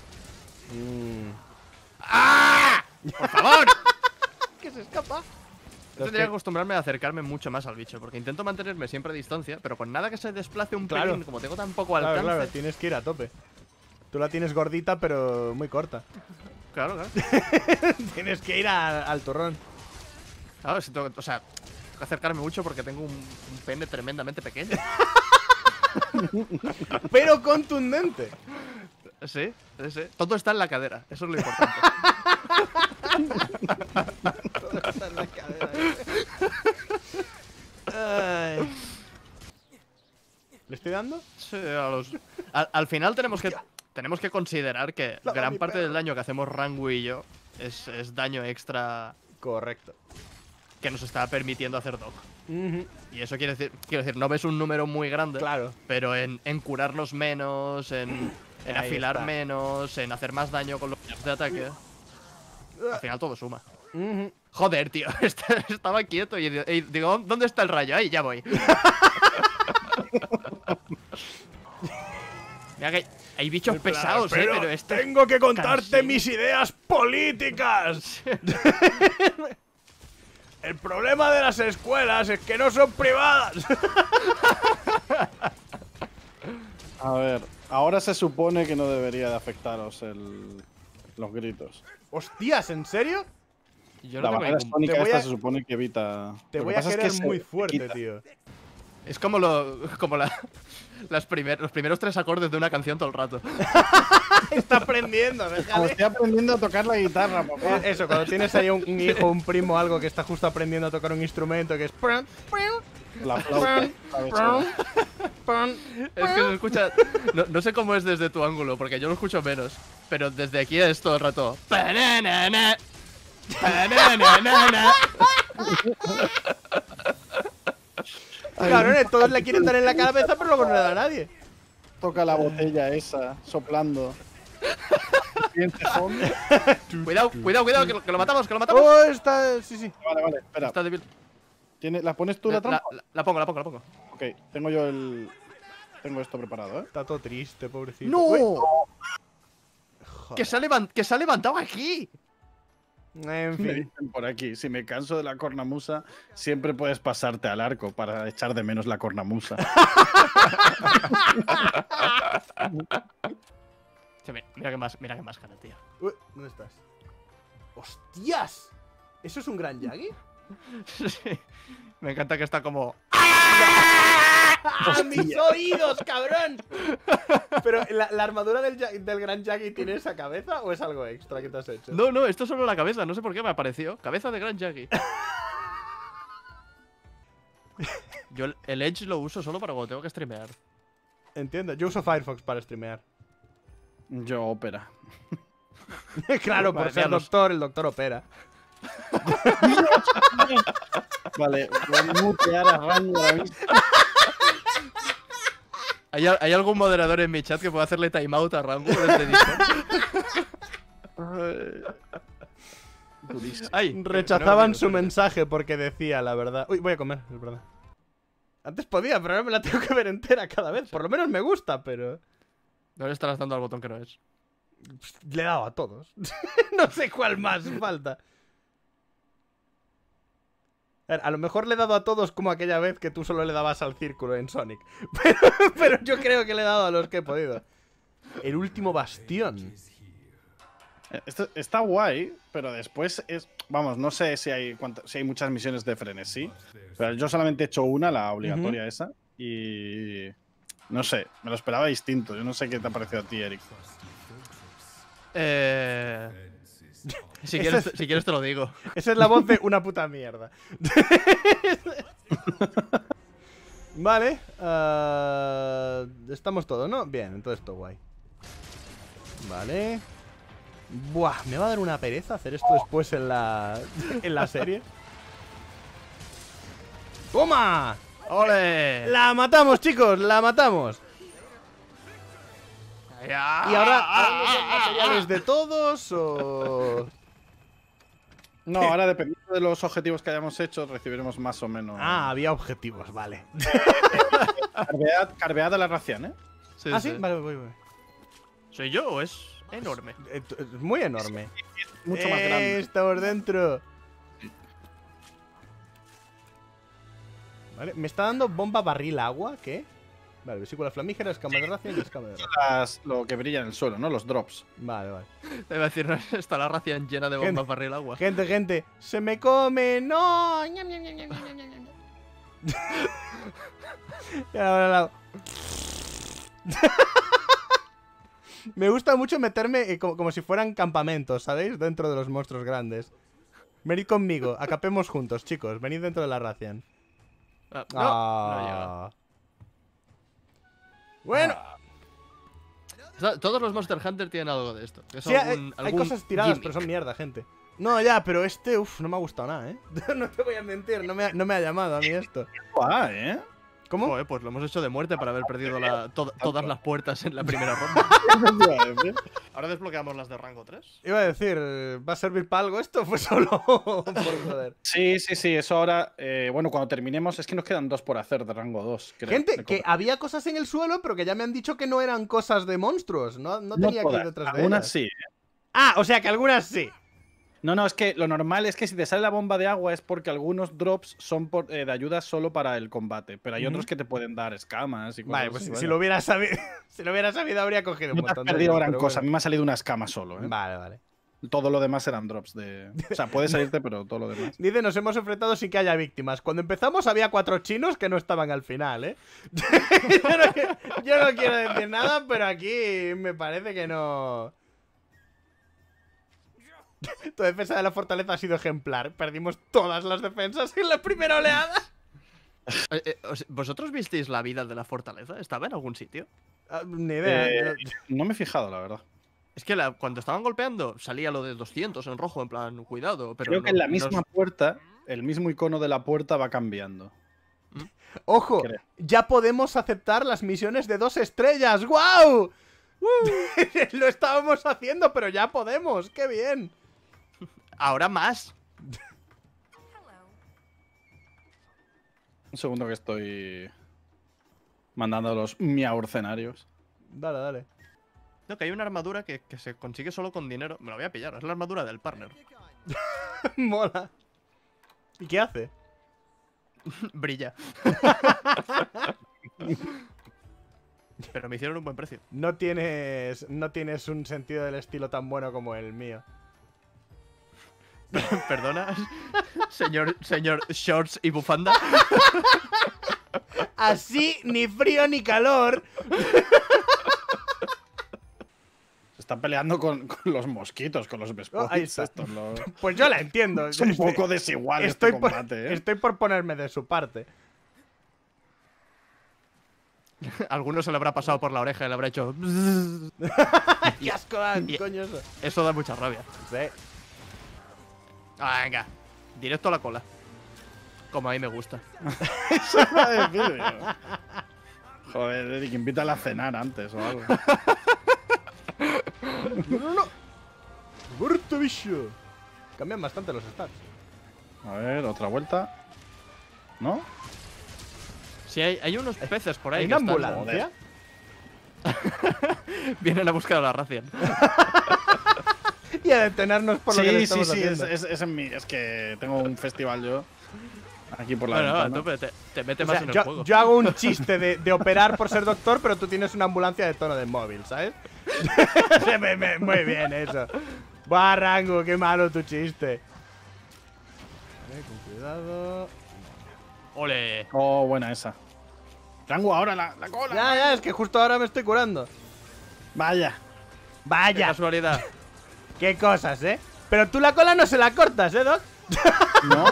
¡Por favor! Que se escapa. Tendría que acostumbrarme a acercarme mucho más al bicho, porque intento mantenerme siempre a distancia, pero con nada que se desplace un Claro. pelín, como tengo tan poco Claro, alcance. claro, tienes que ir a tope. Tú la tienes gordita, pero muy corta. Claro, claro. Tienes que ir a- al turrón. Claro, si tengo que- o sea, tengo que acercarme mucho porque tengo un, un pene tremendamente pequeño. Pero contundente. Sí, sí, sí. Todo está en la cadera, eso es lo importante. Está en la cadera. Ay. ¿Le estoy dando? Sí, a los- al, al final tenemos que tenemos que considerar que La gran mi parte perro. del daño que hacemos Rangu y yo es, es daño extra Correcto. que nos está permitiendo hacer Doc. Ujú. Y eso quiere decir, quiero decir, no ves un número muy grande, Claro. pero en, en curarnos menos, en, en Ahí afilar está. menos, en hacer más daño con los jabs de ataque. Al final todo suma. Ujú. Joder, tío, est- estaba quieto y y digo, ¿dónde está el rayo? Ahí, ya voy. Mira que hay bichos pesados, eh, pero este... tengo que contarte cansino. mis ideas políticas. El problema de las escuelas es que no son privadas. A ver, ahora se supone que no debería de afectaros el, los gritos. Hostias, ¿en serio? Yo La no tengo barrera ningún... sónica Te voy esta a- se supone que evita. Te Lo que voy a pasa es que querer se muy fuerte, quita. tío. Es como, lo, como la, las primer, los primeros tres acordes de una canción todo el rato. Está aprendiendo, Como déjale. estoy aprendiendo a tocar la guitarra, papá. Eh, Eso, cuando tienes ahí un, un hijo, un primo, algo que está justo aprendiendo a tocar un instrumento que es. La flauta. ¿sabes? Es que se escucha... No, no sé cómo es desde tu ángulo, porque yo lo escucho menos. Pero desde aquí es todo el rato... Pananana, pananana. Cabrones, todos le quieren dar en la cabeza, pero luego no le da a nadie. Toca la botella esa, soplando. Siguiente fondo. Cuidado, cuidado, cuidado, que lo, que lo matamos, que lo matamos. Oh, está. Sí, sí. Vale, vale, espera. Está débil. ¿Tiene, ¿La pones tú la La, trampa? la- la pongo, la pongo, la pongo. Ok, tengo yo el. Tengo esto preparado, ¿eh? Está todo triste, pobrecito. ¡No! Uy, Que se, ha levan- que se ha levantado aquí. en Me fin. dicen por aquí, si me canso de la cornamusa, siempre puedes pasarte al arco para echar de menos la cornamusa. Sí, mira, mira que más, mira que máscara, tío. Uy, ¿dónde estás? ¡Hostias! ¿Eso es un gran Yagi? Sí. Me encanta que está como. ¡A mis oídos, cabrón! Pero, ¿la, la armadura del, del Gran Jaggy tiene esa cabeza o es algo extra que te has hecho? No, no, esto es solo la cabeza, no sé por qué me apareció. Cabeza de Gran Jaggy. Yo el, el Edge lo uso solo para cuando tengo que streamear. Entiendo, yo uso Firefox para streamear. Yo Opera. Claro, por Vale, ser los- doctor, el doctor opera. Vale, voy a mutear a Rango ahora mismo. ¿Hay, al- ¿Hay algún moderador en mi chat que pueda hacerle timeout a Rango desde Discord? Durísimo. Ay, Rechazaban no, su no, no, no. mensaje porque decía la verdad. Uy, voy a comer, es verdad. Antes podía, pero ahora me la tengo que ver entera cada vez. Por lo menos me gusta, pero... No le estarás dando al botón que no es. Le he dado a todos. No sé cuál más falta. A ver, a lo mejor le he dado a todos como aquella vez que tú solo le dabas al círculo en Sonic. Pero, pero yo creo que le he dado a los que he podido. El último bastión. Esto está guay, pero después es. Vamos, no sé si hay, cuánto- si hay muchas misiones de frenesí. Pero yo solamente he hecho una, la obligatoria esa. Y. No sé, me lo esperaba distinto. Yo no sé qué te ha parecido a ti, Eric. Eh... Si Esa quieres, es- si quieres te lo digo. Esa es la voz de una puta mierda. Vale. ah, estamos todos, ¿no? Bien, entonces todo guay. Vale. Buah, me va a dar una pereza hacer esto después en la, en la serie. ¡Toma! ¡Ole! ¡La matamos, chicos! ¡La matamos! Y ¿Y ahora, ahora nos dan materiales de todos o...? No, ahora dependiendo de los objetivos que hayamos hecho, recibiremos más o menos. Ah, había objetivos, vale. Carvead, carvead a la ración, ¿eh? Sí, ¿Ah, sí? sí. Vale, voy, voy. ¿Soy yo o es enorme? Eh, t- Es muy enorme. Mucho más Eh, grande. Estamos dentro. Vale, me está dando bomba barril agua, ¿qué? Vale, vesícula flamígera, escama de ración y escama de ración. Las- lo que brilla en el suelo, ¿no? Los drops. Vale, vale. Te iba a decir, ¿no? Está la ración llena de bombas para el agua. Gente, gente, se me come, no. Ñam, ñam, ñam, ñam, ñam, ñam, ñam. Y ahora la hago. Me gusta mucho meterme eh, como, como si fueran campamentos, ¿sabéis? Dentro de los monstruos grandes. Venid conmigo, acapemos juntos, chicos. Venid dentro de la ración. Ah, no, no llega. Ah. Bueno, O sea, todos los Monster Hunter tienen algo de esto. que es sí, hay, algún- hay algún cosas tiradas, gimmick. pero son mierda, gente. No, ya, pero este, uff, no me ha gustado nada, ¿eh? No te voy a mentir, no me ha, no me ha llamado a mí esto. Ah, ¿eh? ¿Cómo? Joder, pues lo hemos hecho de muerte para haber perdido la- to- todas las puertas en la primera ronda. Ahora desbloqueamos las de rango tres. Iba a decir, ¿va a servir para algo esto? Fue solo por joder. Sí, sí, sí, eso ahora. eh, bueno, cuando terminemos, es que nos quedan dos por hacer de rango dos. Creo, Gente, de que comer. había cosas en el suelo, pero que ya me han dicho que no eran cosas de monstruos. No, no No tenía que ir todas, detrás de algunas ellas. sí. Ah, o sea que algunas sí. No, no, es que lo normal es que si te sale la bomba de agua es porque algunos drops son por- eh, de ayuda solo para el combate, pero hay Ujú. otros que te pueden dar escamas y cosas Vale, pues así, si, vaya. si lo hubiera sabido, si lo hubiera sabido habría cogido un No te has montón de perdido ellos, gran pero cosa, a bueno. mí me ha salido una escama solo, ¿eh? Vale, vale. Todo lo demás eran drops de. O sea, puede salirte, pero todo lo demás. Dice, nos hemos enfrentado sin que haya víctimas. Cuando empezamos había cuatro chinos que no estaban al final, ¿eh? yo, no, yo no quiero decir nada, pero aquí me parece que no... Tu defensa de la fortaleza ha sido ejemplar. Perdimos todas las defensas en la primera oleada. Eh, eh, os- ¿Vosotros visteis la vida de la fortaleza? ¿Estaba en algún sitio? Ah, ni idea. Eh, yo- No me he fijado, la verdad. Es que la- cuando estaban golpeando salía lo de doscientos en rojo, en plan, cuidado. Pero Creo que en la no- misma no- puerta, el mismo icono de la puerta va cambiando. Ojo, creo. ya podemos aceptar las misiones de dos estrellas. ¡Guau! Lo estábamos haciendo, pero ya podemos. ¡Qué bien! Ahora más. Un segundo que estoy mandando a los miaurcenarios. Dale, dale. No, que hay una armadura que, que se consigue solo con dinero. Me la voy a pillar, es la armadura del partner. Mola. ¿Y qué hace? Brilla. Pero me hicieron un buen precio. No tienes, no tienes un sentido del estilo tan bueno como el mío. ¿Perdona? Señor, señor Shorts y bufanda. Así, ni frío ni calor. Se están peleando con, con los mosquitos, con los Oh, Vespoids. ahí está. estos, los- Pues yo la entiendo. Es un Estoy- poco desigual estoy, este por, combate, ¿eh? estoy por ponerme de su parte. Alguno se le habrá pasado por la oreja y le habrá hecho. ¡Qué asco da, y- coño eso! Eso da mucha rabia. Sí. Ah, venga. Directo a la cola. Como a mí me gusta. Eso iba a decir, tío. Joder, Eric, invítala a cenar antes o algo. No, no, no. ¡Muerto bicho! Cambian bastante los stats. A ver, otra vuelta. ¿No? Sí, hay, hay unos peces por ahí. ¿Hay que una están- ambulancia? Vienen a buscar la ración. Y a detenernos por lo que le Sí, sí, estamos sí, es, haciendo. es, es en mi. Es que tengo un festival yo. Aquí por la Bueno, a ventana. tope, te, te mete O más sea, en el yo, juego. yo hago un chiste de, de operar por ser doctor, pero tú tienes una ambulancia de tono de móvil, ¿sabes? Se me- me- Muy bien eso. Buah, Rango, qué malo tu chiste. Vale, con cuidado. Ole. Oh, buena esa. Rango, ahora la, la cola. Ya, ya, es que justo ahora me estoy curando. Vaya. Qué Vaya, casualidad. qué cosas, ¿eh? Pero tú la cola no se la cortas, ¿eh, Doc? No.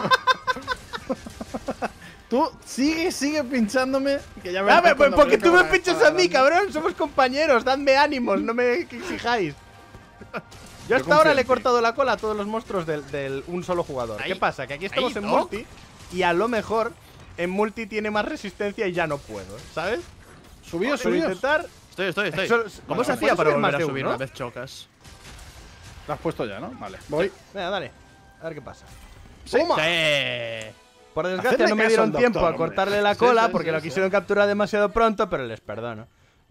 Tú sigue, sigue pinchándome. Que ya Dame, verás pues cuando porque apriete tú me con la pinchas espada a mí, grande. cabrón. Somos compañeros, dadme ánimos, no me exijáis. Yo hasta confío ahora en le he ti. cortado la cola a todos los monstruos del, del un solo jugador. Ahí, ¿Qué pasa? Que aquí estamos ahí, en Doc. multi y a lo mejor en multi tiene más resistencia y ya no puedo, ¿sabes? Subíos, Pero subíos. intentar… Estoy, estoy, estoy. Eso- ¿Cómo bueno, se hacía ¿puedes para subir más volver a de subir uno? una vez chocas? Lo has puesto ya, ¿no? Vale. Voy. Venga, dale. A ver qué pasa. Sí. ¡Toma! Sí. Por desgracia Hacedme no me caso dieron al doctor, tiempo a hombre. cortarle la Sí, cola sí, porque sí, lo sí. quisieron capturar demasiado pronto, pero les perdono.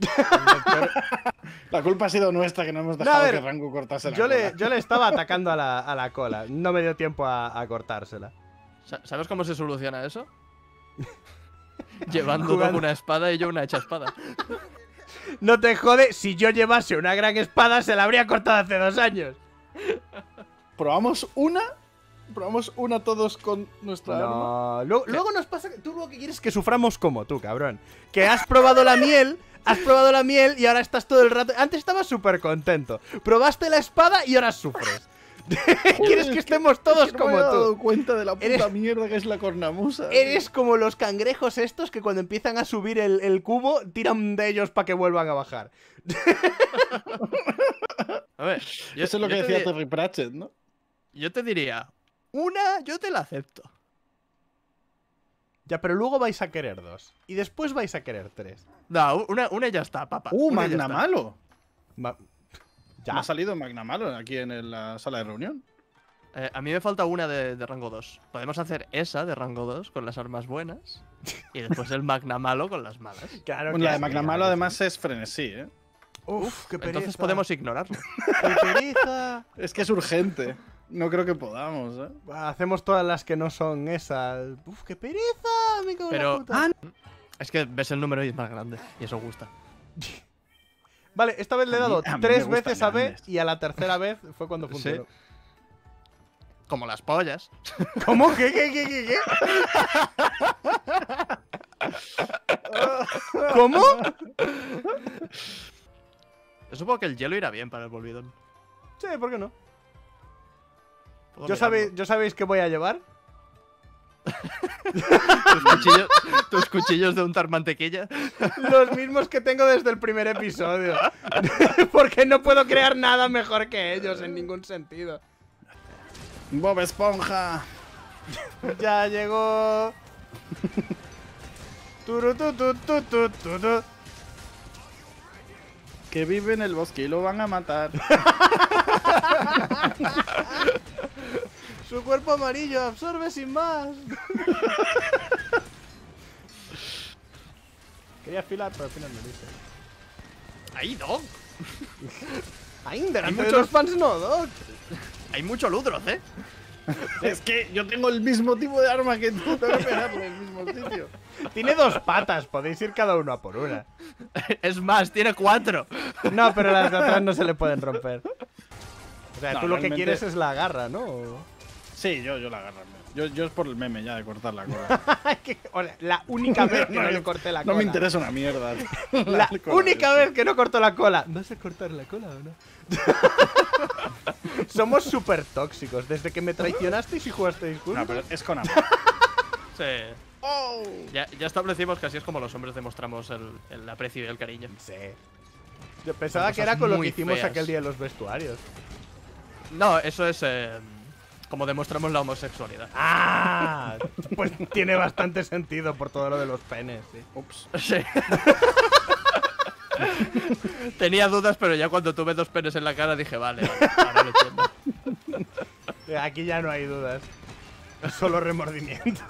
La culpa ha sido nuestra que no hemos No, dejado a ver, que Rango cortase la Yo le, cola. yo le estaba atacando a la, a la cola. No me dio tiempo a, a cortársela. Sa- ¿Sabes cómo se soluciona eso? Llevando Jugando. Doc una espada y yo una hecha espada. No te jode, si yo llevase una gran espada se la habría cortado hace dos años. ¿Probamos una? ¿Probamos una todos con nuestra arma? No, luego, luego nos pasa que tú lo que quieres es que suframos como tú, cabrón. Que has probado la miel, has probado la miel y ahora estás todo el rato… Antes estabas súper contento. Probaste la espada y ahora sufres. Quieres que estemos todos Es que no como me había dado tú. cuenta de la puta Eres- mierda que es la cornamusa. Eres como los cangrejos estos que cuando empiezan a subir el, el cubo tiran de ellos para que vuelvan a bajar. A ver, yo, Eso es lo que yo te decía di- Terry Pratchett, ¿no? Yo te diría, una yo te la acepto. Ya, pero luego vais a querer dos. Y después vais a querer tres. No, una, una ya está, papá. ¡Uh, una ya Magna está. Malo! Ma- Me ¿Ya? ha salido Magna Malo aquí en el- la sala de reunión. Eh, a mí me falta una de, de rango dos. Podemos hacer esa de rango dos con las armas buenas. Y después el Magna Malo con las malas. Claro Bueno, que la de sí, Magna claro Malo que además es frenesí, ¿eh? sí. Uf, qué pereza. Entonces podemos ignorarlo. ¡Qué pereza! Es que es urgente. No creo que podamos, ¿eh? Bah, hacemos todas las que no son esas. Uf, qué pereza, me cago en la Pero- puta. Es que ves el número y es más grande. Y eso gusta. Vale, esta vez le he A mí- dado a mí me tres gustan veces a B grandes. y a la tercera vez fue cuando Sí. funcionó. Como las pollas. ¿Cómo? ¿Qué, qué, qué, qué, qué? ¿Cómo? Yo supongo que el hielo irá bien para el volvidón. Sí, ¿por qué no? Puedo ¿Yo, mirarlo. sabéis, ¿Yo sabéis qué voy a llevar? Tus cuchillos, tus cuchillos de untar mantequilla. Los mismos que tengo desde el primer episodio. Porque no puedo crear nada mejor que ellos en ningún sentido. Bob Esponja. Ya llegó. Turu, tu, tu, tu, tu, tu, tu. Que vive en el bosque y lo van a matar. Su cuerpo amarillo absorbe sin más. Quería afilar, pero al final no lo hice. Ahí, Doc. Ahí, delante de muchos- los fans no, Doc. Hay mucho Ludroth, ¿eh? Es que yo tengo el mismo tipo de arma que tú. Tengo que pegarle en el mismo sitio. Tiene dos patas, podéis ir cada uno a por una. Es más, tiene cuatro. No, pero las de atrás no se le pueden romper. O sea, No, tú lo que realmente- quieres es la garra, ¿no? Sí, yo, yo la agarro. Yo, yo es por el meme ya de cortar la cola. Que- hola, la única vez que no le corté la No cola. me interesa una mierda. La cola, única tío. vez que no corto la cola. ¿Vas a cortar la cola o no? Somos súper tóxicos. Desde que me traicionasteis y jugasteis juntos. No, pero es con amor. Sí. Ya, ya establecimos que así es como los hombres demostramos el, el aprecio y el cariño. Sí. Yo pensaba Son que era cosas con lo que muy hicimos feas. aquel día en los vestuarios. No, eso es eh, como demostramos la homosexualidad. ¡Ah! Pues tiene bastante sentido por todo lo de los penes, sí. Ups. Sí. Tenía dudas, pero ya cuando tuve dos penes en la cara dije, vale, vale, ahora lo entiendo. Aquí ya no hay dudas. Es solo remordimiento.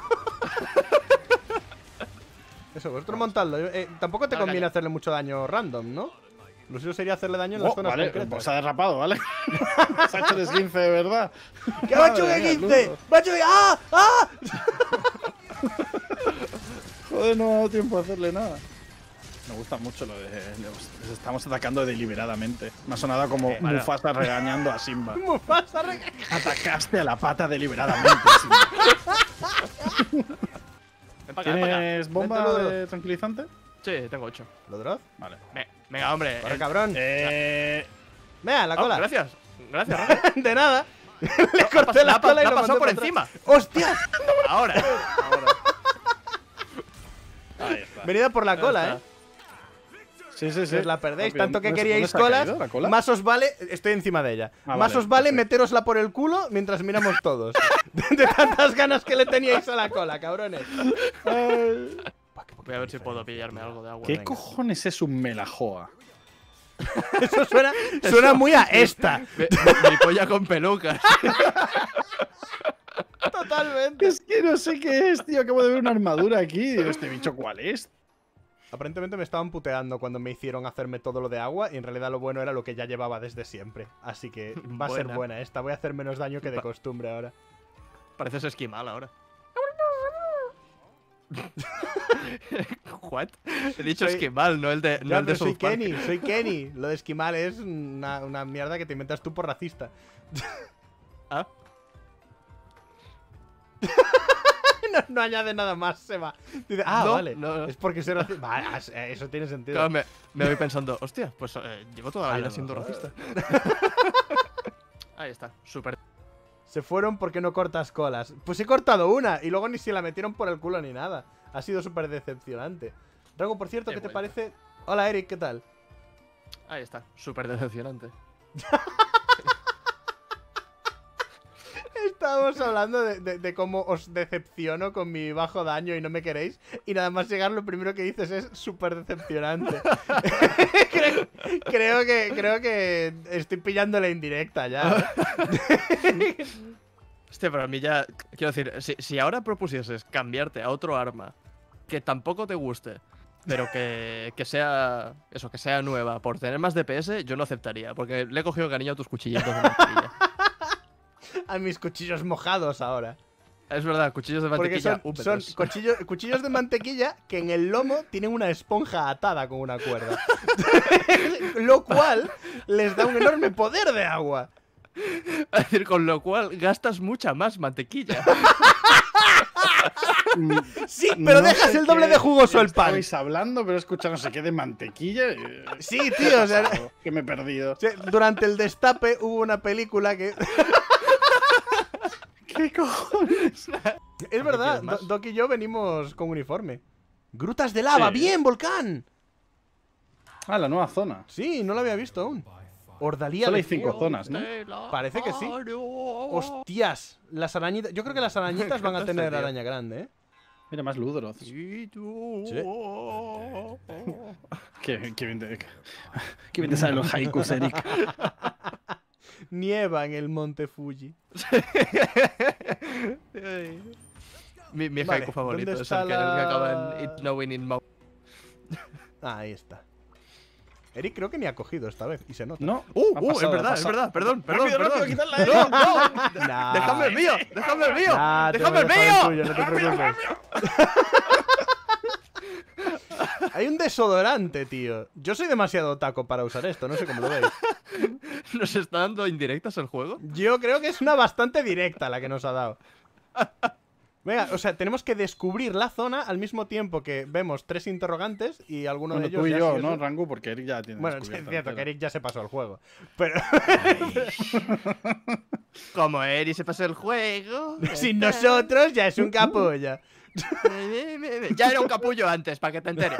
Eso, vosotros montadlo. Eh, tampoco te Vale, conviene calla. hacerle mucho daño random, ¿no? Lo suyo sería hacerle daño en las Oh, zonas vale, concretas. pues se ha derrapado, ¿vale? Se ha hecho el esguince de verdad. ¡Que va a Madre mía, quince! Ludo. ¡Va a ¡Ah! ¡Ah! Joder, no ha dado tiempo a hacerle nada. Me gusta mucho lo de. Les estamos atacando deliberadamente. Me ha sonado como Eh, vale. Mufasa regañando a Simba. Mufasa rega- Atacaste a la pata deliberadamente, Simba. Ven para acá, ven para acá. ¿Tienes bomba Vente, Ludo. de tranquilizante? Sí, tengo ocho. ¿Lo droz? Vale. Ve- Venga, hombre. Corre, eh, cabrón. Eh. Vea, la oh, cola. gracias. Gracias, Rafa. De nada. Le La corté pas- la la pa- cola y la lo pasó mandé por para atrás. encima. ¡Hostia! Ahora. Ahí está. Venida por la Ya cola, está. eh. Sí, sí, Si sí. os la perdéis, Rápido. tanto que ¿No se- queríais dónde se ha colas, caído la cola? más os vale. Estoy encima de ella. Ah, más vale, os vale perfecto. meterosla por el culo mientras miramos todos. De tantas ganas que le teníais a la cola, cabrones. Ay. Voy a ver si puedo pillarme algo de agua. ¿Qué Venga. cojones es un melajoa? Eso suena, suena muy a esta. Mi, mi- mi polla con pelucas. Totalmente. Es que no sé qué es, tío. Acabo de ver una armadura aquí. Digo, ¿este bicho cuál es? Aparentemente me estaban puteando cuando me hicieron hacerme todo lo de agua y en realidad lo bueno era lo que ya llevaba desde siempre. Así que va a ser Buena. buena esta. Voy a hacer menos daño que de Va. costumbre ahora. Pareces esquimal ahora. ¿What? He dicho Soy- esquimal, no el de, no Ya, el de pero soy South Park. Kenny, soy Kenny. Lo de esquimal es una, una mierda que te inventas tú por racista. Ah, No, no añade nada más, se va. Dice, ah, No, vale. no, no. Es porque soy racista. Vale, as- eh, eso tiene sentido. claro, me, me voy pensando, hostia, pues eh, llevo toda la A vida lo siendo mejor. racista. Ahí está, súper. Se fueron porque no cortas colas. Pues he cortado una y luego ni se la metieron por el culo ni nada. Ha sido súper decepcionante. Drago, por cierto, He ¿qué te vuelto. parece? Hola, Eric, ¿qué tal? Ahí está, súper decepcionante. Estábamos hablando de, de- de cómo os decepciono con mi bajo daño y no me queréis. Y nada más llegar, lo primero que dices es súper decepcionante. creo, creo que, creo que estoy pillando la indirecta ya. ¿eh? Hostia, pero a mí ya. Quiero decir, si, si ahora propusieses cambiarte a otro arma que tampoco te guste, pero que, que sea. Eso, que sea nueva, por tener más D P S, yo lo aceptaría. Porque le he cogido cariño a tus cuchillitos de mantequilla. A mis cuchillos mojados ahora. Es verdad, cuchillos de Porque mantequilla son, son húmedos. cuchillos, cuchillos de mantequilla que en el lomo tienen una esponja atada con una cuerda. Lo cual les da un enorme poder de agua. Es decir, con lo cual gastas mucha más mantequilla. Sí, pero No dejas sé el doble qué de jugoso el pan. Estabais hablando, pero he escuchado no sé qué de mantequilla. y- Sí, tío, o sea, Que me he perdido. o sea, durante el destape hubo una película que... ¿Qué cojones? Es verdad, quieres más? Do- Doc y yo venimos con uniforme. Grutas de lava, Sí. bien, volcán. Ah, la nueva zona. Sí, no lo había visto aún. Ordalía Solo de hay cinco fuego. zonas, ¿no? Parece que sí. Hostias, las arañitas. Yo creo que las arañitas van a encanta tener este tío. araña grande, ¿eh? Mira, más Ludroth. Y tú. Qué, qué bien te, qué bien te salen los haikus, Eric. Nieva en el monte Fuji. mi mi Vale, haiku favorito ¿dónde es el está que, el que la- acaba en It Knowing in Mouth. Ah, ahí está. Eric creo que ni ha cogido esta vez, y se nota. No. Uh, ha uh, pasado, es ha verdad, es pasado. verdad, perdón, perdón, Rápido, perdón. rápido, quítala de no, no, Nah. déjame el mío, déjame el mío, Ya, te déjame el voy a dejar mío. tuyo, no te preocupes. Hay un desodorante, tío. Yo soy demasiado taco para usar esto, no sé cómo lo veis. ¿Nos está dando indirectas el juego? Yo creo que es una bastante directa la que nos ha dado. Venga, o sea, tenemos que descubrir la zona al mismo tiempo que vemos tres interrogantes y alguno Bueno, de ellos tú y ya yo, sí o ¿no, sí- Rangu? Porque Eric ya tiene Bueno, es descubierta cierto entera. que Eric ya se pasó el juego. Pero Como Eri se pasó el juego. sin nosotros ya es un capolla. Ya era un capullo antes, para que te enteres.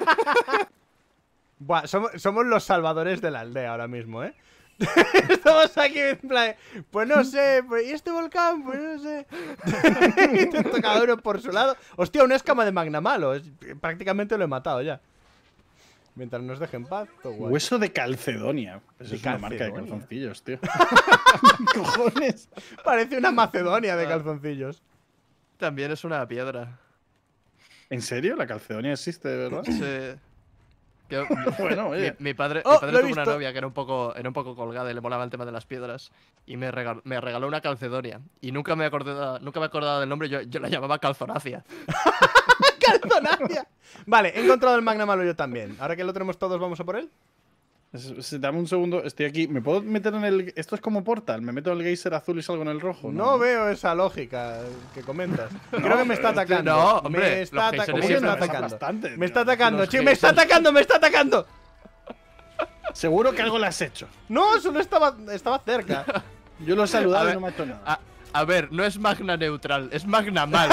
Buah, somos, somos los salvadores de la aldea ahora mismo, ¿eh? Estamos aquí en plan, pues no sé, pues, ¿y este volcán? Pues no sé. Intento cada uno por su lado. Hostia, una escama de Magna Malo. Es- prácticamente lo he matado ya. Mientras nos dejen paz, todo guay. Hueso de Calcedonia. Eso De es una marca de Calcedonia. calzoncillos, tío. Cojones. Parece una Macedonia de calzoncillos. También es una piedra. ¿En serio? ¿La Calcedonia existe, de verdad? Sí. Yo- Bueno, mi, oye. mi padre, Oh, mi padre lo he tuvo una visto. novia que era un poco, era un poco colgada y le molaba el tema de las piedras. Y me regaló, me regaló una calcedonia. Y nunca me acordé, nunca me acordaba del nombre, yo, yo la llamaba calzonacia. ¡Calzonacia! Vale, he encontrado el Magna Malo yo también. Ahora que lo tenemos todos, ¿vamos a por él? Es- es- Dame un segundo, estoy aquí. ¿Me puedo meter en el. Esto es como Portal? ¿Me meto en el geyser azul y salgo en el rojo? No veo esa lógica que comentas. Creo que me está pero este- atacando. no, hombre, me está, los ata- geysers me siempre está pasan atacando. bastante, me tío. está atacando, Los chico, me está geysers- atacando, me está atacando. Seguro que algo le has hecho. No, solo estaba, estaba cerca. Yo lo he A saludado ver, y no me ha hecho nada. A, a ver, no es magna neutral, es magna malo.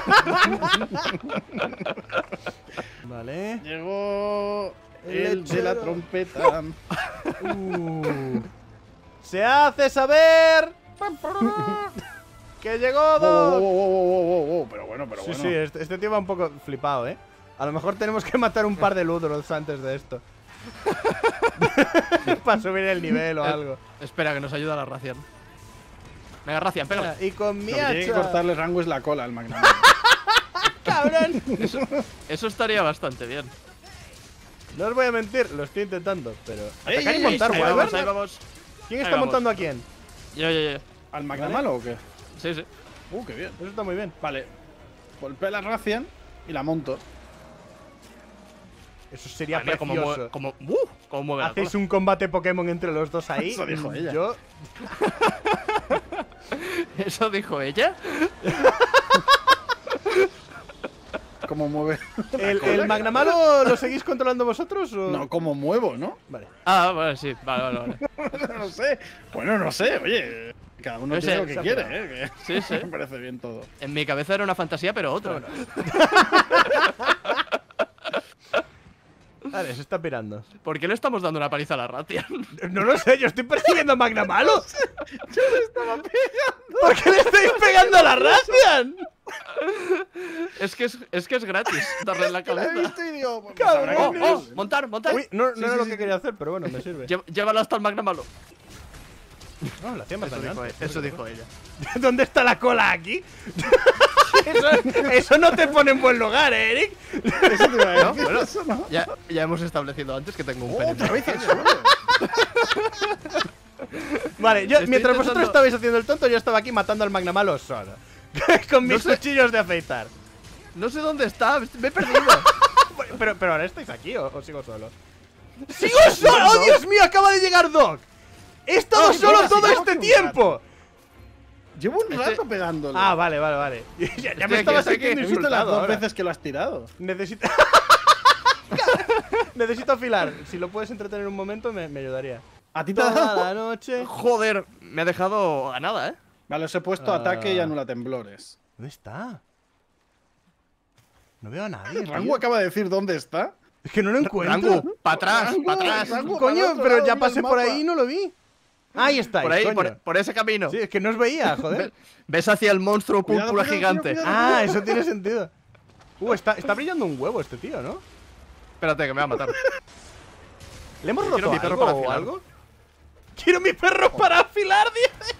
Vale. Llegó El el de la lechero. trompeta. Uh. Se hace saber que llegó Wow, wow, Doc. wow, wow, wow, wow, wow. Pero bueno, pero Sí, bueno. sí, este, este tío va un poco flipado, ¿eh? A lo mejor tenemos que matar un par de Ludroths antes de esto. Para subir el nivel o Eh, algo. Espera, que nos ayuda la ración. Venga, ración, pégale. Y con mi Lo que tiene que hacha. cortarle Rangu es la cola al Magna. ¡Cabrón! Eso estaría bastante bien. No os voy a mentir, lo estoy intentando, pero. Ey, ¿Atacar y ey, montar ey, Ahí Wyvern? vamos, ahí vamos. ¿Quién ahí está vamos. montando a quién? Yo, yo, yo. ¿Al Magna Vale. Malo o qué? Sí, sí. Uh, qué bien. Eso está muy bien. Vale. Golpea la Racian y la monto. Eso sería Madre mía, como precioso. mueve, como, uh, como mueve la Hacéis cola. un combate Pokémon entre los dos ahí. Eso dijo ella. Yo. ¿Eso dijo ella? ¿Cómo mueve? ¿El, el Magna Malo lo seguís controlando vosotros o.? No, ¿cómo muevo, no? Vale. Ah, vale, sí. Vale, vale, vale. No sé. Bueno, no sé. Oye, cada uno No tiene sé, lo que se ha quiere, pegado. ¿eh? Que Sí, sí. me parece bien todo. En mi cabeza era una fantasía, pero otra. Vale, se está pirando. ¿Por qué le estamos dando una paliza a la ratia? No lo sé, yo estoy persiguiendo a Magna Malo. Yo le estaba pegando. ¿Por qué le estoy pegando a la Racian? es, que es, es que es gratis darle en la La he cabeza. visto y digo, pues Cabrón. habrá ¡Oh, que- oh! ¡Montar, montar! Uy, no, no Sí, era sí, lo sí, que sí. quería hacer, pero bueno, me sirve. Lle- Llévalo hasta el magna malo. No, la hacía más Eso dijo, adelante. eso dijo ella. ¿Dónde está la cola aquí? eso, eso no te pone en buen lugar, ¿eh, Eric? Eso te iba a No, decir, bueno. eso no. Ya, ya hemos establecido antes que tengo un Oh, pene. otra vez el suelo. Vale, yo, Estoy mientras vosotros intentando- estabais haciendo el tonto, yo estaba aquí matando al Magna Malo solo. Con mis No sé- cuchillos de afeitar. No sé dónde está, me he perdido. Pero, pero ahora estáis aquí o, o sigo solo. ¡Sigo solo! ¡Oh, Dios mío! Acaba de llegar Doc. He estado Ay, solo venga, todo sigamos este un tiempo. Llevo un Este- rato pegándole. Ah, vale, vale, vale. Ya, ya Estoy me aquí, estaba estoy aquí. sintiendo He visto las insultado dos ahora. veces que lo has tirado. Necesito... Necesito afilar. Si lo puedes entretener un momento, me, me ayudaría. ¿A ti te ha Toda dado? la noche. Joder, me ha dejado a nada, ¿eh? Vale, os he puesto Ah. ataque y anula temblores. ¿Dónde está? No veo a nadie. tío. Rangu acaba de decir dónde está. Es que no lo encuentro. Rangu, para atrás, Rangu, para atrás. Rangu, para el Coño, otro pero lado, ya mira el pasé por mapa. ahí y no lo vi. Ahí está. Por ahí, coño. por, por ese camino. Sí, es que no os veía, joder. Ves hacia el monstruo Cuidado, púrpura cuidado, gigante. cuidado, cuidado. Ah, eso tiene sentido. Uh, está, está brillando un huevo este tío, ¿no? Espérate, que me va a matar. ¿Le hemos Quiero roto mi perro algo para o afilar. algo? ¡Quiero mi perro para afilar, dice!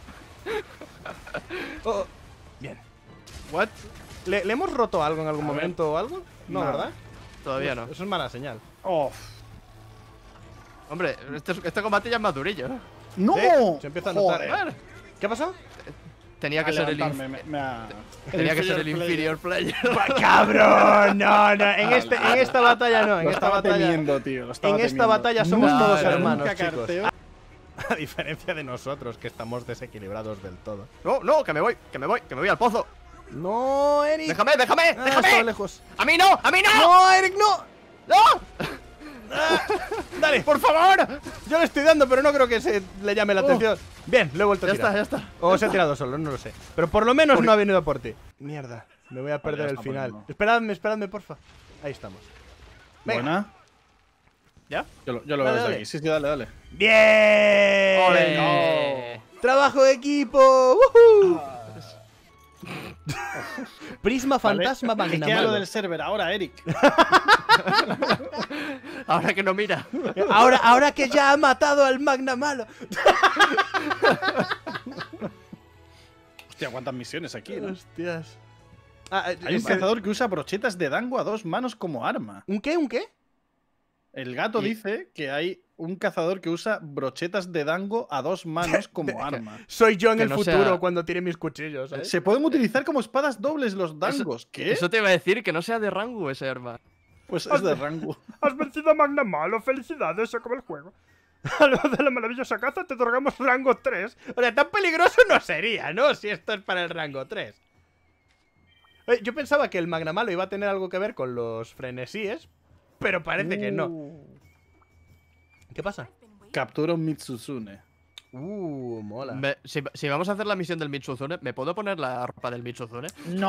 Oh, bien. ¿What? ¿Le, le hemos roto algo en algún A ver. momento o algo? No, Nada. ¿verdad? Todavía no. Eso es mala señal. Oh, Hombre, este, este combate ya es más durillo. ¡No! Sí, se empieza a notar. Joder. Bueno, ¿Qué ha pasado? tenía que A ser el levantarme, inf- me- me ha- tenía que ser el inferior inferior player. ¡Cabrón! No, no, en, este, en esta batalla no, en Lo esta estaba batalla. temiendo, tío. lo estaba En esta temiendo. batalla somos No, todos no, hermanos, Nunca chicos. carteo. A diferencia de nosotros, que estamos desequilibrados del todo. No, no, que me voy, que me voy, que me voy al pozo. No, Eric. Déjame, déjame, Ah, estaba déjame. lejos. A mí no, a mí no. No, Eric, no. No. Dale, Por favor. yo le estoy dando, pero no creo que se le llame la Oh. atención. Bien, lo he vuelto a Ya tirar. está, ya está. O se ha tirado solo, no lo sé. Pero por lo menos no ha venido por ti. Mierda, me voy a perder ya el está final. poniendo. Esperadme, esperadme, porfa. Ahí estamos. Venga. Buena. ¿Ya? Yo lo, yo lo Dale, veo desde dale. aquí. Sí, sí, dale, dale. ¡Bien! ¡Ole! ¡Trabajo de equipo! ¡Woohoo! Prisma fantasma Vale. ¿Qué magna lo malo. del server ahora, Eric? Ahora que no mira. Ahora, ahora que ya ha matado al magna malo. Hostia, cuántas misiones aquí, ¿no? Hostias. Ah, eh, Hay un ese- cazador que usa brochetas de dango a dos manos como arma. ¿Un qué? ¿Un qué? El gato Y- dice que hay un cazador que usa brochetas de dango a dos manos como arma. Soy yo en Que el no futuro sea- cuando tire mis cuchillos, ¿sabes? Se pueden utilizar como espadas dobles los dangos. ¿Qué? Eso te iba a decir, que no sea de rango ese arma. Pues es de rango. Has vencido a Magna Malo, felicidades, se acaba el juego. A lo de la maravillosa caza te otorgamos rango tres. O sea, tan peligroso no sería, ¿no? Si esto es para el rango tres. Oye, yo pensaba que el magna malo iba a tener algo que ver con los frenesíes, pero parece que no. Uh, ¿Qué pasa? Captura un Mitsuzune. Uh, mola. Me- si, si vamos a hacer la misión del Mitsuzune, ¿me puedo poner la ropa del Mitsuzune? No.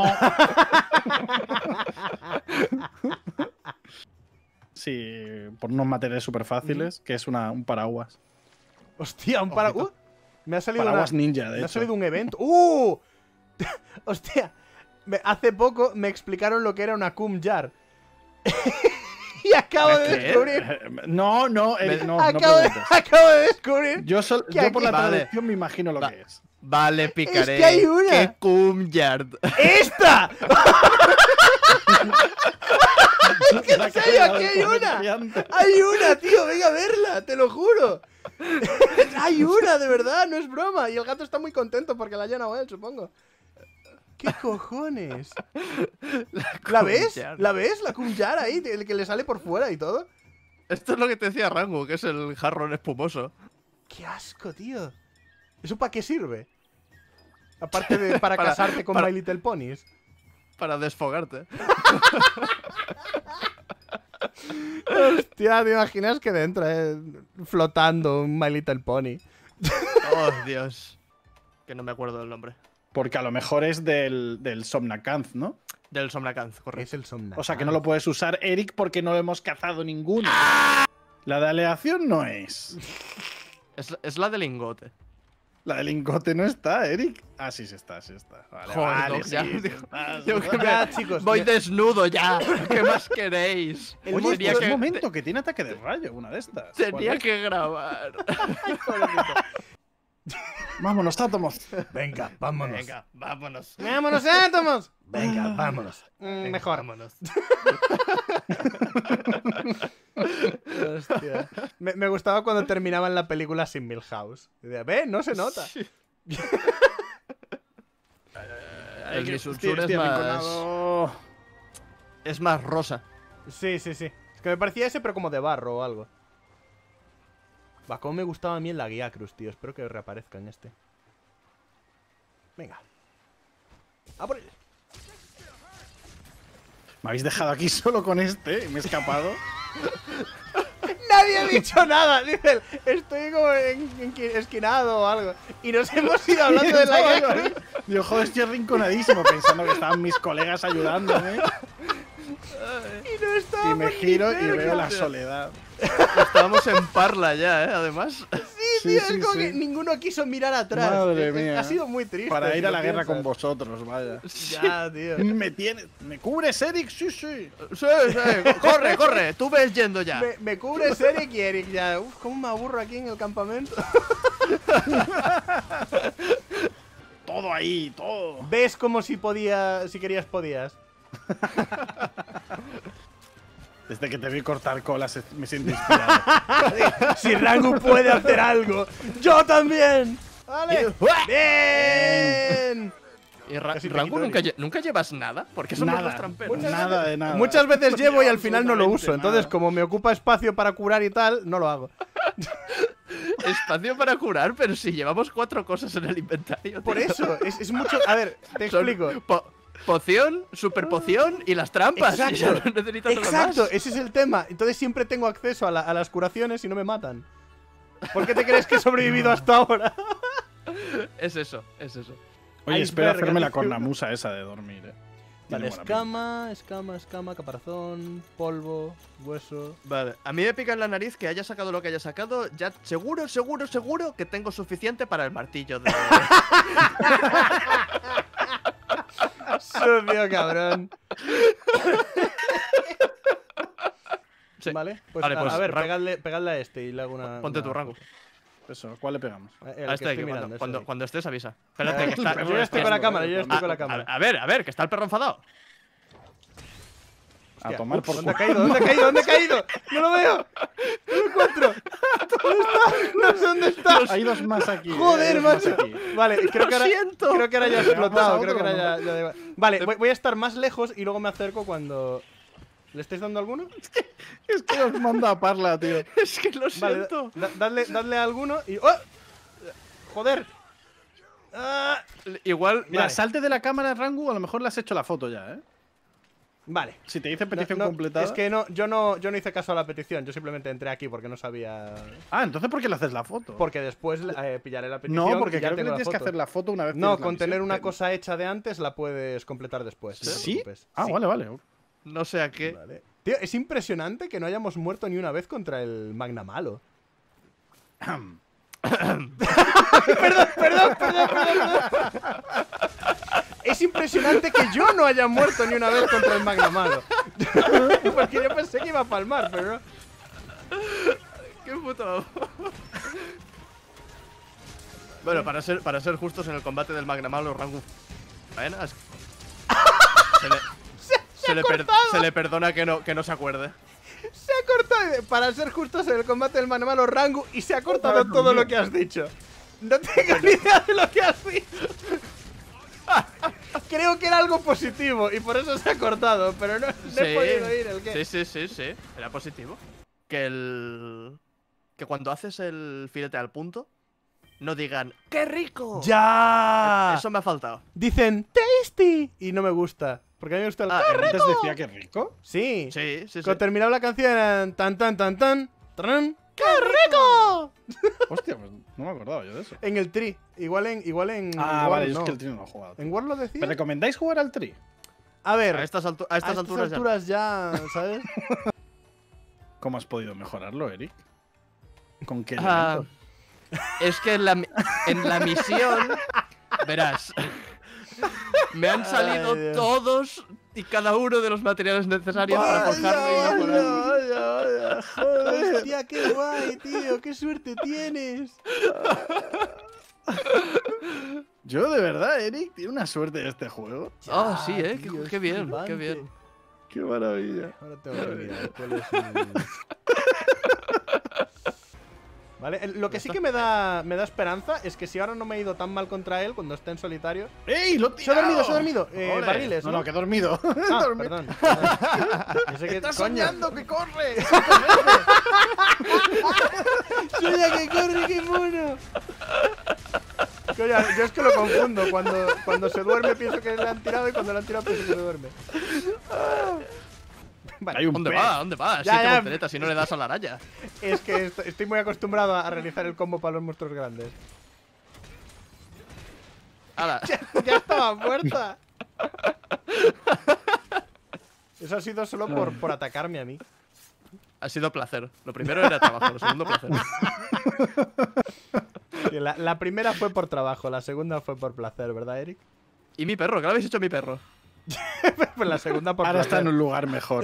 Sí, por unos materiales súper fáciles, que es una, un paraguas. Hostia, un para... Uh, me ha salido Paraguas una- ninja, de Me ha hecho. salido un evento. ¡Uh! Hostia. Me- hace poco me explicaron lo que era una cum jar. Y acabo de ¿Qué? descubrir. Eh, No, no, Eric, no, no acabo, de, preguntes. acabo de descubrir. Yo, sol- que yo por la aquí- Vale. traducción me imagino lo Va. que es. Vale, picaré. que hay una. ¡Qué cumyard! ¡Esta! La ¿En serio? cara ¡Aquí del hay una! comerciante. ¡Hay una, tío! ¡Venga a verla! ¡Te lo juro! ¡Hay una, de verdad! No es broma. Y el gato está muy contento porque la ha llenado él, supongo. ¿Qué cojones? ¿La ves? Cumyard. ¿La ves? La cum jar ahí, el que le sale por fuera y todo. Esto es lo que te decía Rango, que es el jarrón espumoso. ¡Qué asco, tío! ¿Eso para qué sirve? Aparte de para, Para- casarte con para- My Little Ponies. Para desfogarte. Hostia, ¿te imaginas que dentro, eh? Flotando un My Little Pony. Oh, Dios. Que no me acuerdo del nombre. Porque a lo mejor es del, del Somnacanth, ¿no? Del Somnacanth, correcto. Es el Somna. O sea que no lo puedes usar, Eric, porque no lo hemos cazado ninguno. La de aleación no es. Es, es la del lingote. La del lingote no está, Eric. Ah, sí, sí está, sí está. Vale, Joder, vale, no, sí, ya, sí digo- está, sí digo está. que me- Ya, chicos. Voy ya- desnudo ya. ¿Qué más queréis? El Oye, tenía pues que, un momento, que tiene ataque de rayo, una de estas. ¿Cuál tenía es? que grabar. Vámonos, átomos. Venga, vámonos. Venga, vámonos. ¡Vámonos, átomos! Venga, vámonos. Mm, mejor. Vámonos. Hostia. Me, me gustaba cuando terminaban la película sin Milhouse. Decía, ve, no se nota. El que- Mitsuzune estoy- es estoy más... arrinconado. Es más rosa. Sí, sí, sí. Es que me parecía ese, pero como de barro o algo. Va, cómo me gustaba a mí en la guía Cruz, tío. Espero que reaparezca en este. Venga. ¡A por él! Me habéis dejado aquí solo con este y me he escapado. Nadie ha dicho nada. Dice él, estoy como en- en- esquinado o algo. Y nos hemos ido hablando de la guía Cruz. Digo, joder, estoy arrinconadísimo pensando que estaban mis colegas ayudándome. Y no estaba Y me giro y veo la soledad. Estábamos en Parla ya, ¿eh? Además. Sí, Sí, tío, sí, es como sí. que ninguno quiso mirar atrás. Madre Es- es- mía. Ha sido muy triste. Para si ir a lo la guerra con piensas. vosotros, vaya. Ya, tío. Me tienes. ¿Me cubres, Eric? Sí, sí. Sí, sí. Corre, corre. Tú ves yendo ya. Me, me cubres Eric y Eric ya. Uf, cómo me aburro aquí en el campamento. Todo ahí, todo. ¿Ves como si podía, si querías podías? Desde que te vi cortar colas me siento inspirado. Si Rangu puede hacer algo, yo también. ¡Vale! Y- ¡Bien! Y Ra- Casi te Rangu, quito ¿nunca, el- lle- ¿nunca llevas nada? Porque somos los Nada, tramperos. nada de nada. Muchas veces llevo y al final no lo uso. Absolutamente Entonces, nada. como me ocupa espacio para curar y tal, no lo hago. Espacio para curar, pero si llevamos cuatro cosas en el inventario. Por tío. eso, es, es mucho. A ver, te Son explico. po- poción, super poción y las trampas. Y ya Exacto. no necesitas nada Exacto, más. ese es el tema. Entonces siempre tengo acceso a, la- a las curaciones y no me matan. ¿Por qué te crees que he sobrevivido hasta ahora? Es eso, es eso. Oye, espero Iceberg, hacerme la tío. cornamusa esa de dormir, eh. Vale, Tiene buena escama, escama, escama, caparazón, polvo, hueso. Vale, a mí me pica en la nariz que haya sacado lo que haya sacado. Ya seguro, seguro, seguro que tengo suficiente para el martillo de. Sucio, cabrón. Sí. Vale, pues, Vale, a, pues, a ver, Ra- pegadle, pegadle a este y le hago una. Ponte una- tu rango. Eso, ¿cuál le pegamos? Eh, el A que este de estoy aquí, mirando, cuando, ese cuando, de ahí. cuando estés avisa. Espérate, que Eh, está. yo ya estoy con la cámara, yo ya estoy Ah, con la a, cámara. a ver, a ver, que está el perro enfadado. A Hostia, tomar ups, por ¿Dónde ha culo. caído? ¿Dónde ha caído? ¿Dónde ha caído? ¡No lo veo! ¡No lo encuentro! ¿Dónde está? No sé dónde está. Hay dos más aquí. eh, Joder, hay dos más macho. aquí. Vale, creo que ahora, siento. creo que ahora ya ha Vamos a explotado. otro, Creo que ahora ¿no? ya, ya da igual. Vale, voy, voy a estar más lejos y luego me acerco cuando. ¿Le estáis dando alguno? Es que os manda a parla, tío. Es que lo Vale, siento. da- dadle, dadle a alguno y. ¡Oh! ¡Joder! Ah, Igual. Mira, Vale. salte de la cámara, Rangu, a lo mejor le has hecho la foto ya, ¿eh? vale. Si te dice No, petición no, completada. Es que no, yo no, yo no hice caso a la petición, yo simplemente entré aquí porque no sabía. Ah, entonces ¿por qué le haces la foto? Porque después eh, pillaré la petición. No, porque y ya creo que tengo le la tienes que foto. hacer la foto una vez. No, tienes la con tener misión, una pero- cosa hecha de antes la puedes completar después. no te ¿Sí? preocupes. Ah, Sí. vale, vale. No sé a qué. Vale. Tío, es impresionante que no hayamos muerto ni una vez contra el Magna Malo. perdón, perdón, perdón, perdón, perdón. Es impresionante que yo no haya muerto ni una vez contra el Magna Malo. Porque yo pensé que iba a palmar, pero no. Qué puto. Bueno, para ser, para ser justos en el combate del Magna Malo, Rangu. Faenas. Se le, se, le per- se le perdona que no, que no se acuerde. Se ha cortado, para ser justos en el combate del Magna Malo Rangu, y se ha cortado todo lo que has dicho. No tengo ni idea de lo que has dicho. Creo que era algo positivo y por eso se ha cortado, pero no, no he podido oír el qué. sí, sí, sí, sí. Era positivo. Que el. Que cuando haces el filete al punto, no digan ¡qué rico! ¡Ya! Eso me ha faltado. Dicen tasty y no me gusta. Porque a mí me gusta el. Ah, ¡Qué en- Antes rico! decía que rico. Sí. Sí, sí, sí. Cuando terminaba la canción eran tan tan tan tan. Tran, ¡qué rico! Hostia, pues no me acordaba yo de eso. En el tri. Igual en. Igual en. Ah, en vale, World yo no. es que el tri no lo he jugado. ¿En World lo decía? ¿Me recomendáis jugar al tri? A ver. A estas, altu- a a estas estas alturas, ya. alturas ya, ¿sabes? ¿Cómo has podido mejorarlo, Eric? ¿Con qué Ah, elemento? es que en la, mi- en la misión. Verás. Me han salido Ay, Dios. todos y cada uno de los materiales necesarios para forjarlo y mejorarlo. vaya, vaya, joder. Hostia, qué guay, tío. Qué suerte tienes. Yo, de verdad, Eric, tiene una suerte de este juego. Ah, sí, eh. tío, Qué, es qué bien, qué flipante. bien. Qué maravilla. Ahora tengo que mirar cuál es el... Vale, el- lo que sí que me da, me da esperanza es que si ahora no me he ido tan mal contra él cuando esté en solitario. ¡Ey, lo he Se ha dormido, tirado! se ha dormido. Eh, Ole. barriles, No, ¿no? no, que he dormido. Ah, Dormido. perdón. perdón. Pensé que, ¡Estás coño. soñando que corre! ¡Sueña que corre, qué mono! Coño, yo es que lo confundo. Cuando, cuando se duerme pienso que le han tirado y cuando le han tirado pienso que se duerme. Vale, Hay un ¿Dónde pez. va? ¿Dónde va? Ya, Siete ya. volteretas si no le das a la araña. es que est- estoy muy acostumbrado a realizar el combo para los monstruos grandes. Hala. ¡Ya estaba muerta! Eso ha sido solo por, por atacarme a mí. Ha sido placer. Lo primero era trabajo, lo segundo placer. Sí, La, la primera fue por trabajo, la segunda fue por placer, ¿verdad, Eric? ¿Y mi perro? ¿Qué le habéis hecho a mi perro? Pues la segunda por Ahora está placer. en un lugar mejor.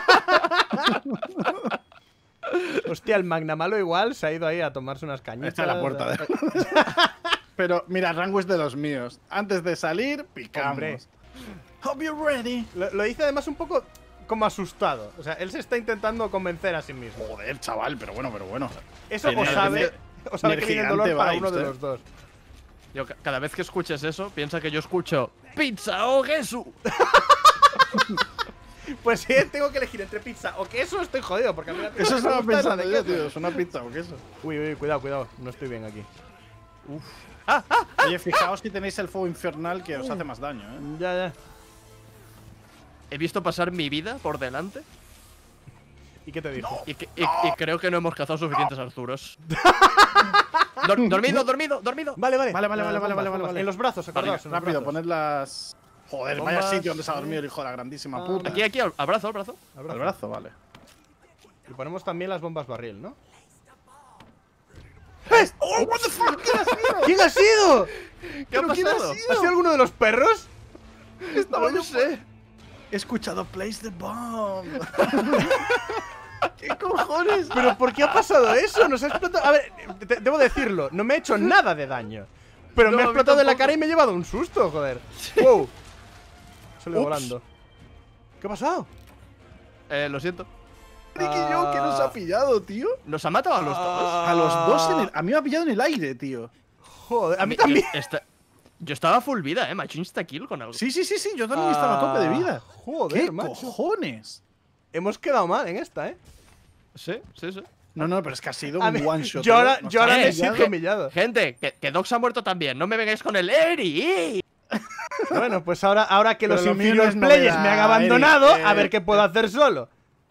Hostia, el Magnamalo igual se ha ido ahí a tomarse unas cañitas. Está a la puerta de... Pero mira, Rangu es de los míos. Antes de salir, picamos. Hombre. Hope you're ready. Lo, lo hice además un poco como asustado. O sea, él se está intentando convencer a sí mismo. Joder, chaval, pero bueno, pero bueno. Eso Tiene- o sabe, o sabe que viene el dolor Energiante para vibes, uno de ¿eh? los dos. Yo, ca- cada vez que escuches eso, piensa que yo escucho pizza o queso. Pues si tengo que elegir entre pizza o queso, estoy jodido. Porque a mí la pizza Eso me estaba gusta es la pensando de yo, queso. tío. Es una pizza o queso. Uy, uy, cuidado, cuidado. No estoy bien aquí. Oye, fijaos si tenéis el fuego infernal que os hace más daño, ¿eh? Ya, ya. He visto pasar mi vida por delante ¿Y qué te dijo? y, que- y- y creo que no hemos cazado suficientes Arturos. Dor- dormido, dormido, dormido. Vale, vale. Vale, vale, Eh, vale, vale, bombas, vale, bombas. vale. En los brazos, acordaos. en los Rápido, brazos. poned las. Joder, Bombas. vaya sitio donde se ha dormido el hijo de la grandísima Ah. puta. Aquí, aquí, al, al brazo, al brazo. Abrazo. Al brazo, vale. Y ponemos también las bombas barril, ¿no? ¡Oh, what the fuck! ¿Qué ha sido? ¿Quién ha sido? ¿Qué ha quién ha pasado? sido? ¿Ha sido alguno de los perros? No lo sé. He escuchado Place the Bomb. ¿Qué cojones? ¿Pero por qué ha pasado eso? Nos ha explotado. A ver, te- debo decirlo, no me ha hecho nada de daño. Pero No, me ha a mí explotado en la tampoco. cara y me he llevado un susto, joder. Wow. Sale Ups. volando. ¿Qué ha pasado? Eh, lo siento. Ricky y yo, ¿qué nos ha pillado, tío? ¿Nos ha matado a los dos? A los dos en el. A mí me ha pillado en el aire, tío. Joder, a mí yo, también. esta- yo estaba full vida, eh. Me ha hecho insta-kill con algo. Sí, sí, sí, sí. Yo también estaba a tope de vida. Joder, ¿Qué macho. cojones? Hemos quedado mal en esta, ¿eh? Sí, sí, sí. No, no, pero es que ha sido A un mí- one shot. yo ahora, ¿eh? Nos yo ahora ha me pillado. siento humillado. Gente, que, que Dox ha muerto también. No me vengáis con el Eri. Bueno, pues ahora, ahora que Pero los lo mío inferior no es players novedad, me han abandonado, Eric, a eh, ver qué puedo hacer solo.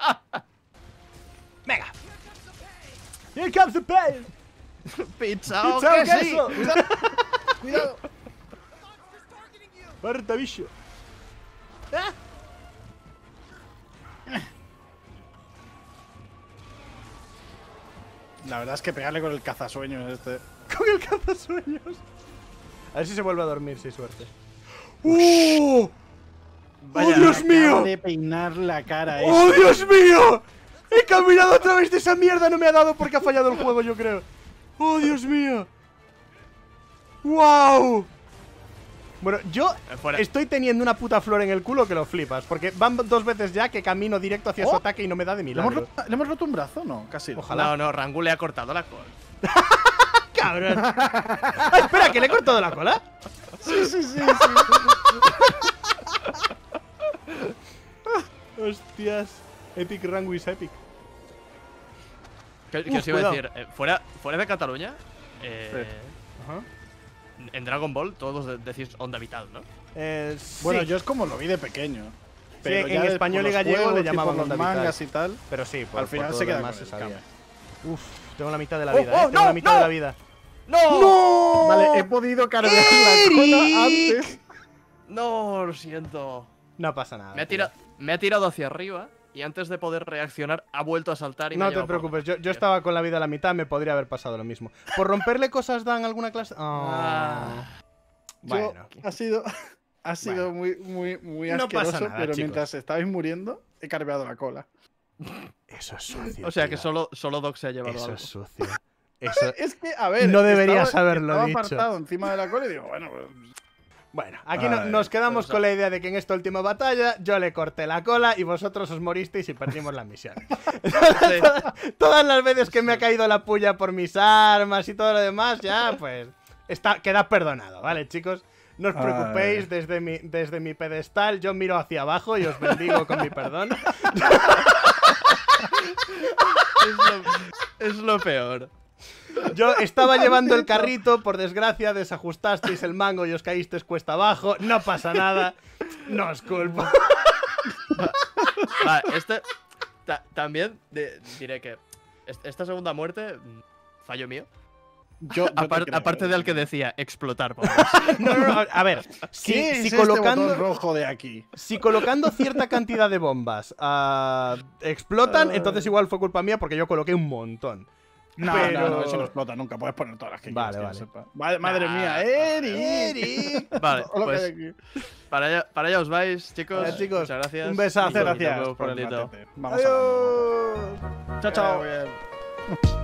Venga. Here comes the pain. Pizza o Pizza o queso. queso. Cuidado. Barta bicho. Ah. La verdad es que pegarle con el cazasueños este. Con el cazasueños. A ver si se vuelve a dormir, si hay suerte. ¡Oh! Vaya, ¡Oh, Dios acaba mío! de peinar la cara ¡Oh, este. Dios mío! He caminado a través de esa mierda, no me ha dado porque ha fallado el juego, yo creo. ¡Oh, Dios mío! ¡Wow! Bueno, yo Eh, fuera. estoy teniendo una puta flor en el culo que lo flipas. Porque van dos veces ya que camino directo hacia su Oh. ataque y no me da de ¿Le hemos, milagro. roto, ¿Le hemos roto un brazo? No, casi. no. Ojalá. No, no, Rangu le ha cortado la cola. ¡Cabrón! ¡Ah, espera, que le he cortado la cola! Sí, sí, sí, sí. Hostias. Epic Rangu is epic. ¿Qué, qué Uf, os iba a cuidado. decir? Eh, fuera, fuera de Cataluña, eh, Ajá. en Dragon Ball todos de- decís onda vital, ¿no? Eh, Bueno, sí. yo es como lo vi de pequeño. Pero en ya de- español por y los gallego juegos le y por llamaban los onda vital. mangas y tal. Pero sí, por, Al final por todo se lo queda demás con se el sabía. cambio. Uf, tengo la mitad de la Oh, vida, oh, eh. Tengo no, la mitad no. de la vida. ¡No! ¡No! Vale, he podido cargar la cola antes. No, lo siento. No pasa nada. Me ha, tío. tira- me ha tirado hacia arriba y antes de poder reaccionar ha vuelto a saltar y me ha No te llevado por preocupes, yo, yo delante. estaba con la vida a la mitad, me podría haber pasado lo mismo. ¿Por romperle cosas dan alguna clase? Ah. Bueno. Yo- ha sido, ha sido muy, muy, muy No pasa asqueroso, nada, pero chicos. mientras estabais muriendo, he cargado la cola. Eso es sucio. O sea que tío. solo, solo Doc se ha llevado Eso algo. es sucio. Eso... Es que, a ver. No deberías estaba- haberlo estaba dicho. apartado encima de la cola y digo, bueno, pues, Bueno, aquí no- Ay, nos quedamos pues, con la idea de que en esta última batalla yo le corté la cola y vosotros os moristeis y perdimos la misión. Sí. Todas las veces que me ha caído la puya por mis armas y todo lo demás, ya pues está, queda perdonado, ¿vale, chicos? No os preocupéis, Ay. desde mi, desde mi pedestal yo miro hacia abajo y os bendigo con mi perdón. Es lo, es lo peor. Yo estaba llevando el carrito, por desgracia desajustasteis el mango y os caísteis cuesta abajo, no pasa nada, no os culpo. Vale, este. ta- también de- diré que est- esta segunda muerte, mm, fallo mío. yo, yo te Apar- creo, aparte eh. del que decía explotar. por No, no, no, a ver, si, ¿Qué si es colocando... este botón rojo de aquí? Si colocando cierta cantidad de bombas ah, explotan, Ah. entonces igual fue culpa mía porque yo coloqué un montón. No, Pero- no, no, eso no explota nunca. Puedes poner todas las que Vale, quieras, que vale. yo sepa. Madre, madre Nah. mía, Eric. Eric. Vale, Todo lo que pues hay aquí. para allá, para allá os vais, chicos. Vale, chicos, Muchas gracias. un besazo. Y nos Gracias vemos por el prontito. matete. Vamos hablando. Adiós. Chao, chao. Muy bien.